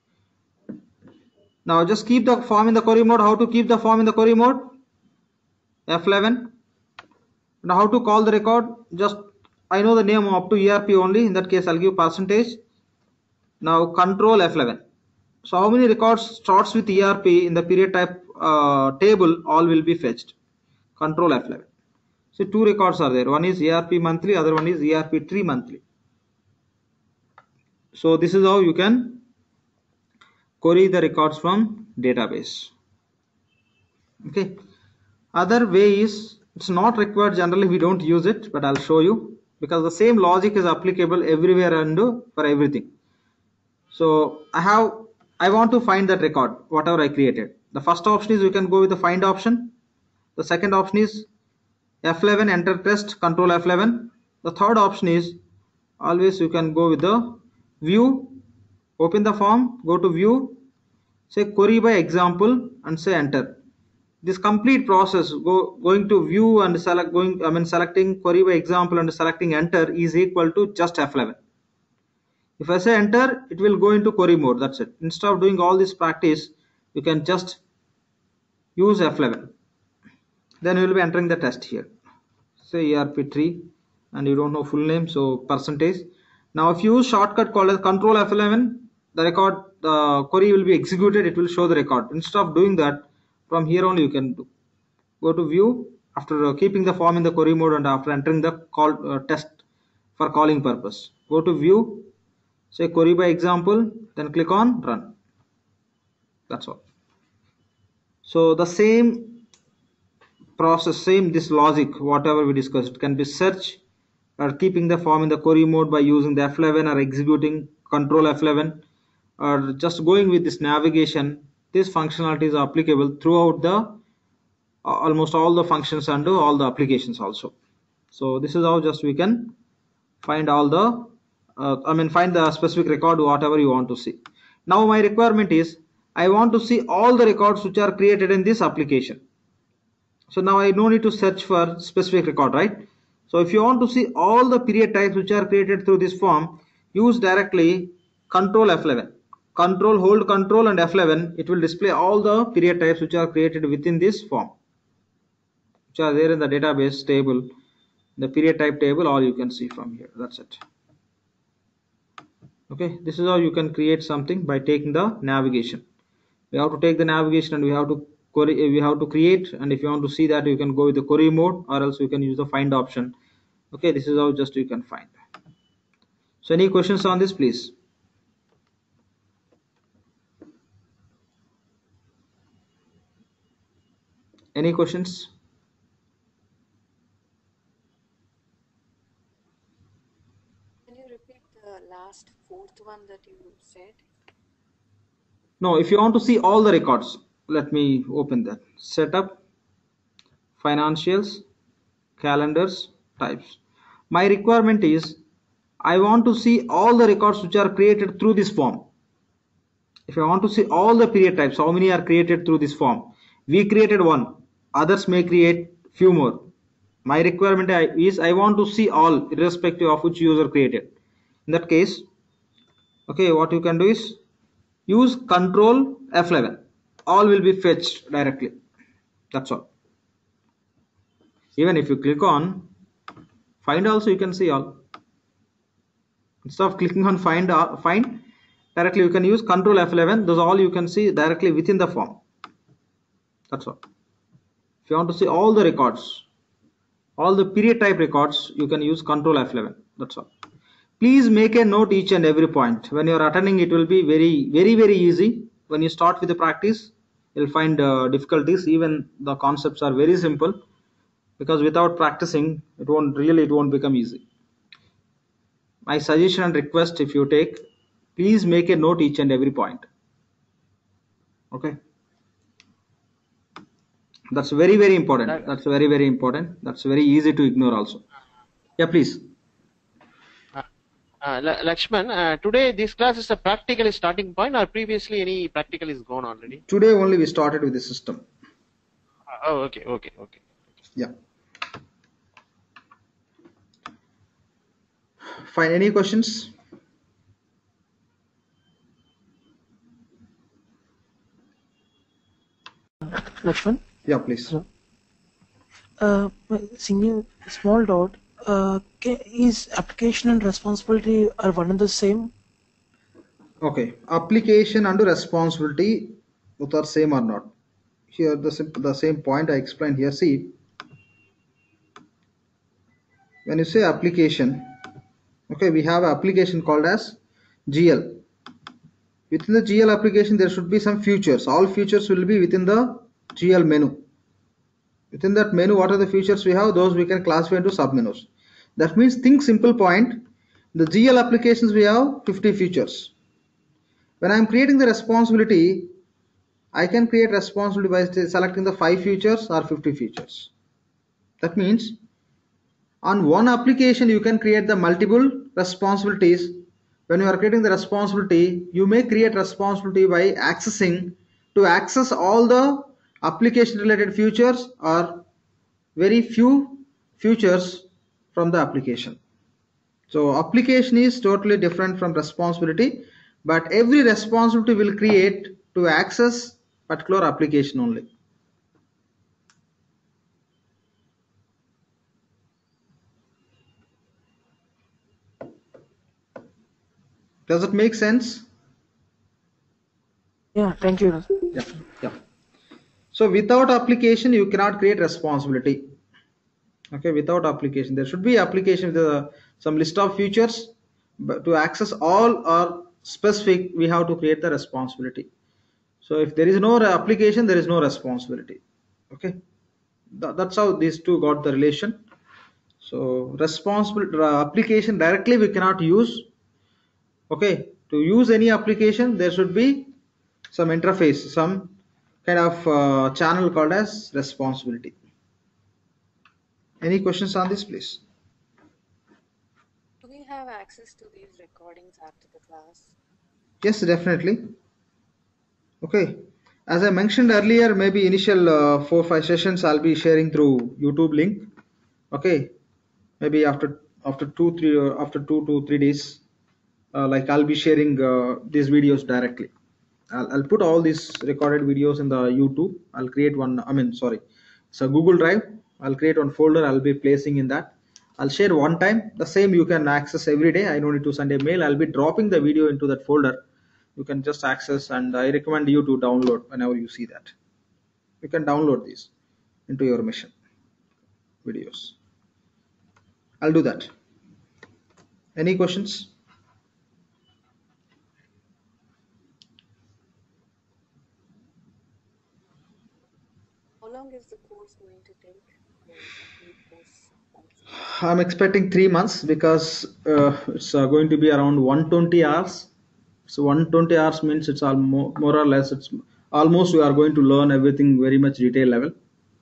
Now just keep the form in the query mode. How to keep the form in the query mode? F11. Now how to call the record? Just I know the name up to ERP only. In that case I'll give percentage. Now control F11. So how many records starts with ERP in the period type table, all will be fetched. Control F11. So two records are there. One is ERP monthly, other one is ERP tree monthly. So this is how you can query the records from database. Okay. Other way is, it's not required, generally we don't use it, but I'll show you, because the same logic is applicable everywhere and for everything. So I want to find that record, whatever I created. The first option is you can go with the find option. The second option is F11, enter test, control F11. The third option is always you can go with the view, open the form, go to view, say query by example and say enter. This complete process going to view and selecting query by example and selecting enter is equal to just F11. If I say enter, it will go into query mode. That's it. Instead of doing all this practice, you can just use F11. Then you will be entering the test here. Say ERP tree, and you don't know full name, so percentage. Now if you use shortcut called as control F11, the query will be executed. It will show the record. Instead of doing that, from here only you can go to view after keeping the form in the query mode and after entering the test for calling purpose. Go to view, say query by example, then click on run. That's all. So the same process, this logic, whatever we discussed, can be search or keeping the form in the query mode by using the F11 or executing control F11 or just going with this navigation. This functionality is applicable throughout the almost all the functions and all the applications also. So this is how just we can find all the find the specific record whatever you want to see. Now my requirement is I want to see all the records which are created in this application. So now I no need to search for specific record, right? So if you want to see all the period types which are created through this form, use directly control F11. Hold control and F11. It will display all the period types which are created within this form, which are there in the database table, the period type table, all you can see from here. That's it. Okay, this is how you can create something by taking the navigation. We have to take the navigation and we have to create, and if you want to see that, you can go with the query mode or else you can use the find option. Okay, this is how just you can find. So any questions on this, please? Any questions? Can you repeat the last fourth one that you said? No, if you want to see all the records, let me open that. Setup, financials, calendars, types. My requirement is I want to see all the records which are created through this form. If I want to see all the period types, how many are created through this form? We created one, others may create few more. My requirement is I want to see all irrespective of which user created. In that case, okay, what you can do is use control F11. All will be fetched directly. That's all. Even if you click on find also, you can see all. Instead of clicking on find directly, you can use control F11. Those all you can see directly within the form. That's all. If you want to see all the records, all the period type records, you can use control F11. That's all. Please make a note each and every point. When you are attending, it will be very easy. When you start with the practice, you'll find difficulties. Even the concepts are very simple, because without practicing, it won't become easy. My suggestion and request, if you take, please make a note each and every point. Okay, that's very important. That's very important. That's very easy to ignore also. Yeah, please. Lakshman, today this class is a practical starting point, or previously any practical is gone already? Today only we started with the system. Oh, okay. Yeah. Fine. Any questions? Lakshman? Yeah, please. Single small doubt. Is application and responsibility are one and the same? Okay, application and responsibility both are same or not? Here the same point I explained here. See, when you say application, okay, we have an application called as GL. Within the GL application, there should be some features. All features will be within the GL menu. Within that menu, what are the features we have? Those we can classify into submenus. That means, think simple point. The GL applications we have 50 features. When I am creating the responsibility, I can create responsibility by selecting the 5 features or 50 features. That means on one application you can create the multiple responsibilities. When you are creating the responsibility, you may create responsibility by access all the application related features or very few features from the application. So application is totally different from responsibility, but every responsibility will create to access particular application only. Does it make sense? Yeah, thank you. Yeah, yeah. So without application, you cannot create responsibility. Okay, without application, there should be application with some list of features, but to access all or specific, we have to create the responsibility. So if there is no application, there is no responsibility. Okay, that's how these two got the relation. So responsible application directly we cannot use. Okay, to use any application, there should be some interface, some kind of channel called as responsibility. Any questions on this, please? Do we have access to these recordings after the class? Yes, definitely. Okay, as I mentioned earlier, maybe initial 4-5 sessions I'll be sharing through YouTube link. Okay, maybe after 2 to 3 days, like I'll be sharing these videos directly. I'll put all these recorded videos in the YouTube. I'll create one. It's a Google Drive. I'll create one folder. I'll be placing in that. I'll share one time. The same you can access every day. I don't need to send a mail. I'll be dropping the video into that folder. You can just access, and I recommend you to download whenever you see that. You can download these into your machine videos. I'll do that. Any questions? How long is the course going to take? The complete course? I'm expecting 3 months because it's going to be around 120 hours. So 120 hours means it's more or less, it's almost we are going to learn everything very much detail level.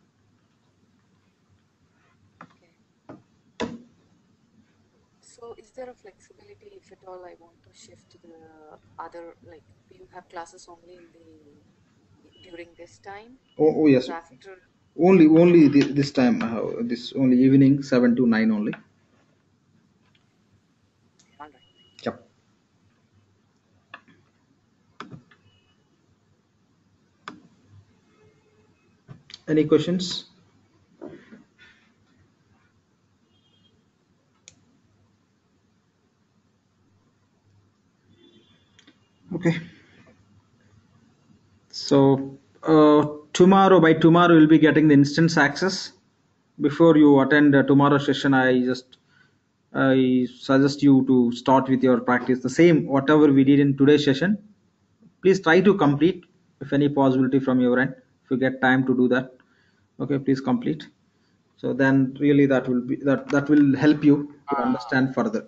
Okay. So is there a flexibility if at all I want to shift to the other, like you have classes only in during this time? Oh yes. So after Only this time I have this only evening 7 to 9 only. all right. Yep. Any questions? Okay. So tomorrow, by tomorrow, you'll be getting the instance access. Before you attend tomorrow's session, I suggest you to start with your practice. The same, whatever we did in today's session, please try to complete if any possibility from your end. If you get time to do that, okay, please complete. So then really that will help you to understand further.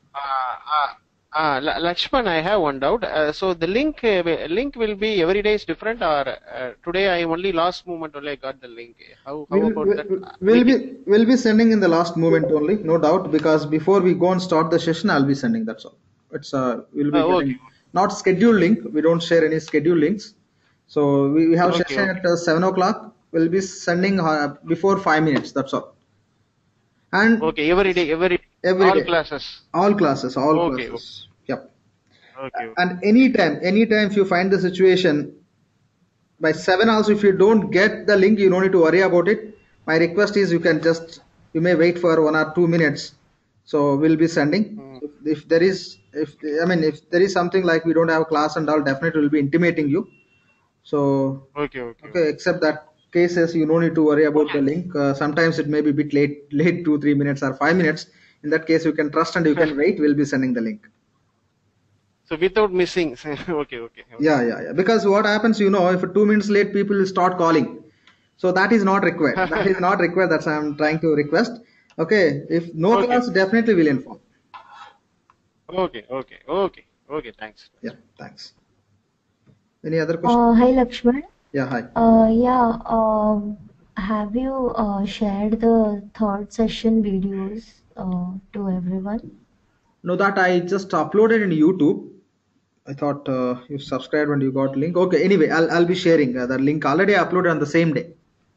Lakshman, I have one doubt. So the link will be every day is different, or today I only last moment only I got the link. How about that? We'll be sending in the last moment only, no doubt, because before we go and start the session, I'll be sending. That's all. It's we'll be getting okay. not scheduled link. We don't share any scheduled links. So we have session at 7 o'clock. We'll be sending before 5 minutes. That's all. And okay, every day, all day. Classes. All classes. Okay. Yep. Okay. And anytime if you find the situation by 7 also, if you don't get the link, you don't need to worry about it. My request is you may wait for 1 or 2 minutes. So we'll be sending. If there is, if there is something like we don't have a class and all, definitely we'll be intimating you. So Okay. except that cases, you no need to worry about the link. Sometimes it may be a bit late 2-3 minutes or 5 minutes. In that case, you can trust and you can wait. We'll be sending the link. So without missing. Okay. Yeah. Because what happens, if 2 minutes late, people will start calling. So that is not required. That is not required. That's I'm trying to request. Okay. If no Okay. class, definitely will inform. Okay. Thanks. Yeah. Thanks. Any other questions? Hi Lakshman. Yeah. Hi. Have you shared the third session videos to everyone? No, that I just uploaded in YouTube. I thought you subscribed when you got link. Okay. Anyway, I'll be sharing the link. Already uploaded on the same day.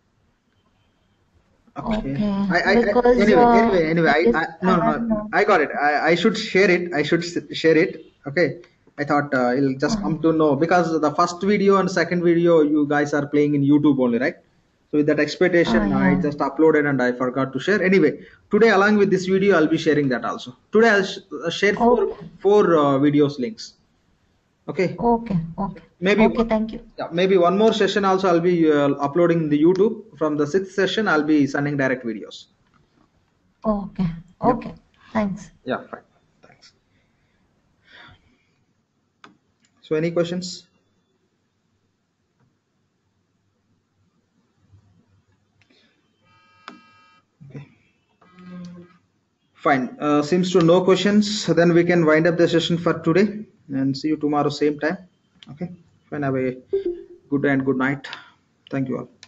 Okay. Because Anyway. yes, No. I got it. I should share it. Share it. Okay. I thought you'll just come to know because the first video and second video you guys are playing in YouTube only, right? So with that expectation, I yeah. just uploaded and I forgot to share. Anyway, today along with this video, I'll be sharing that also. Today I'll share four videos links. Okay. Okay. Maybe Thank you. Yeah, maybe one more session also I'll be uploading in the YouTube. From the 6th session, I'll be sending direct videos. Okay. Thanks. Yeah, fine. Thanks. So any questions? Okay. Fine. Seems to no questions. Then we can wind up the session for today and see you tomorrow same time. Okay. Fine. Have a good day and good night. Thank you all.